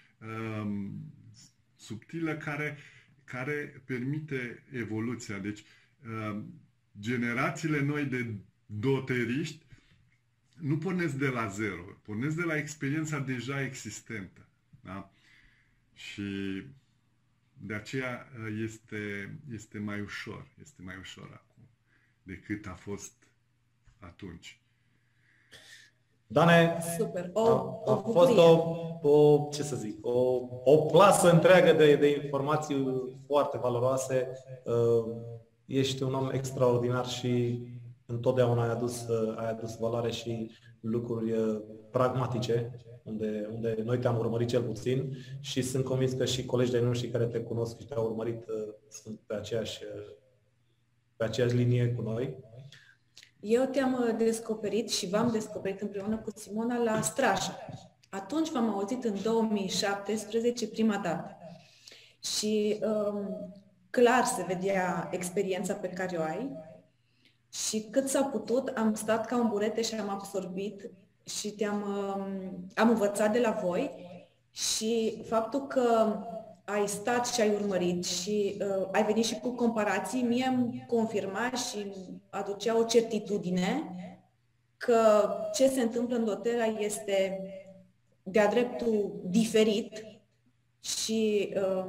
subtilă care permite evoluția. Deci, generațiile noi de doteriști nu pornesc de la zero, pornesc de la experiența deja existentă. Da? Și De aceea este mai ușor. Este mai ușor acum decât a fost atunci. Dane, Super. a fost ce să zic, o plasă întreagă de informații foarte valoroase. Ești un om extraordinar și întotdeauna ai adus valoare și lucruri pragmatice, unde noi te-am urmărit cel puțin și sunt convins că și colegii de noștri care te cunosc și te-au urmărit sunt pe aceeași linie cu noi. Eu te-am descoperit și v-am descoperit împreună cu Simona la Strașa. Atunci v-am auzit în 2017 prima dată. Și clar se vedea experiența pe care o ai și cât s-a putut am stat ca un burete și am absorbit și am învățat de la voi și faptul că ai stat și ai urmărit și ai venit și cu comparații, mie îmi confirma și îmi aducea o certitudine că ce se întâmplă în doTERRA este de-a dreptul diferit și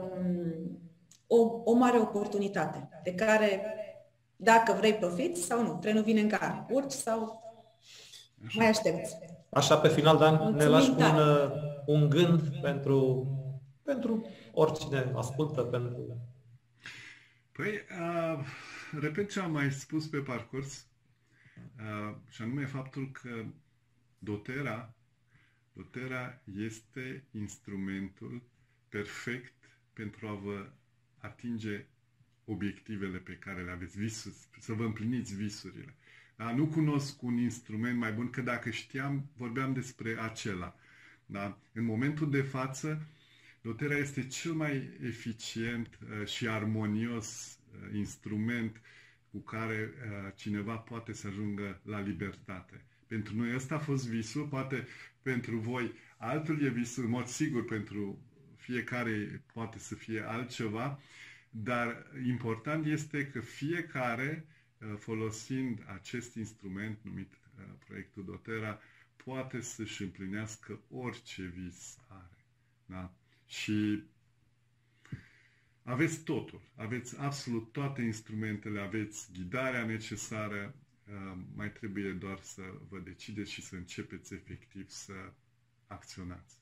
o mare oportunitate de care, dacă vrei, profiți sau nu. Trenul vine în car. Urci sau mai aștepți. Așa, pe final, Dan, ne lași un gând pentru oricine ascultă, pentru... Păi, repet ce am mai spus pe parcurs, și anume faptul că doTERRA este instrumentul perfect pentru a vă atinge obiectivele pe care le aveți, visul, să vă împliniți visurile. Da? Nu cunosc un instrument mai bun, că dacă știam, vorbeam despre acela. Da? În momentul de față, doTERRA este cel mai eficient și armonios instrument cu care cineva poate să ajungă la libertate. Pentru noi ăsta a fost visul, poate pentru voi altul e visul, în mod sigur pentru fiecare poate să fie altceva, dar important este că fiecare, folosind acest instrument numit proiectul doTERRA, poate să-și împlinească orice vis are. Da? Și aveți totul, aveți absolut toate instrumentele, aveți ghidarea necesară, mai trebuie doar să vă decideți și să începeți efectiv să acționați.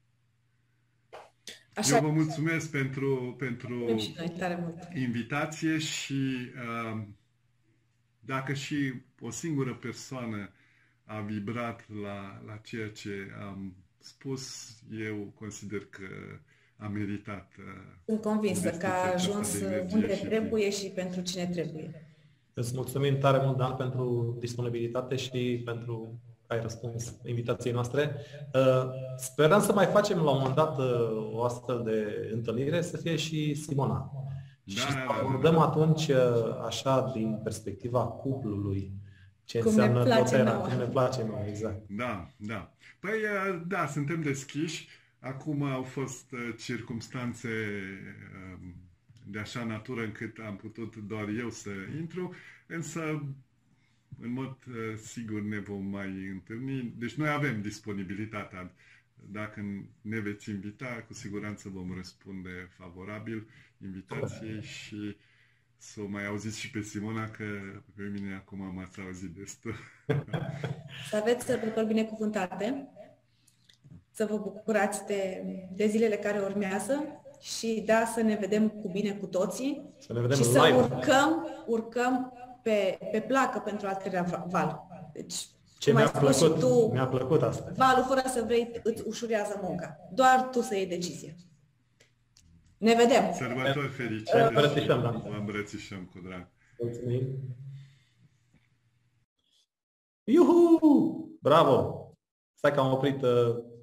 Eu vă mulțumesc pentru invitație și dacă și o singură persoană a vibrat la ceea ce am spus, eu consider că a meritat. Sunt convinsă că a ajuns unde trebuie și pentru cine trebuie. Îți mulțumim tare mult, Dan, pentru disponibilitate și pentru că ai răspuns invitației noastre. Sperăm să mai facem la un moment dat o astfel de întâlnire, să fie și Simona. Și să abordăm atunci, așa, din perspectiva cuplului, ce înseamnă doTERRA, cum ne place nouă, exact. Da, da. Păi, da, suntem deschiși. Acum au fost circumstanțe de așa natură încât am putut doar eu să intru, însă în mod sigur ne vom mai întâlni. Deci noi avem disponibilitatea. Dacă ne veți invita, cu siguranță vom răspunde favorabil invitației și să o mai auziți și pe Simona, că pe mine acum m-ați auzit destul. Să aveți sărbători binecuvântate, să vă bucurați de zilele care urmează și da, să ne vedem cu bine cu toții să ne vedem și live. să urcăm pe placă pentru al treilea val. Deci, ce mi-a plăcut asta. Valul, fără să vrei, îți ușurează munca. Doar tu să iei decizia. Ne vedem! Sărbători fericite! Vă îmbrățișăm cu drag! Mulțumim! Iuhu! Bravo! Stai că am oprit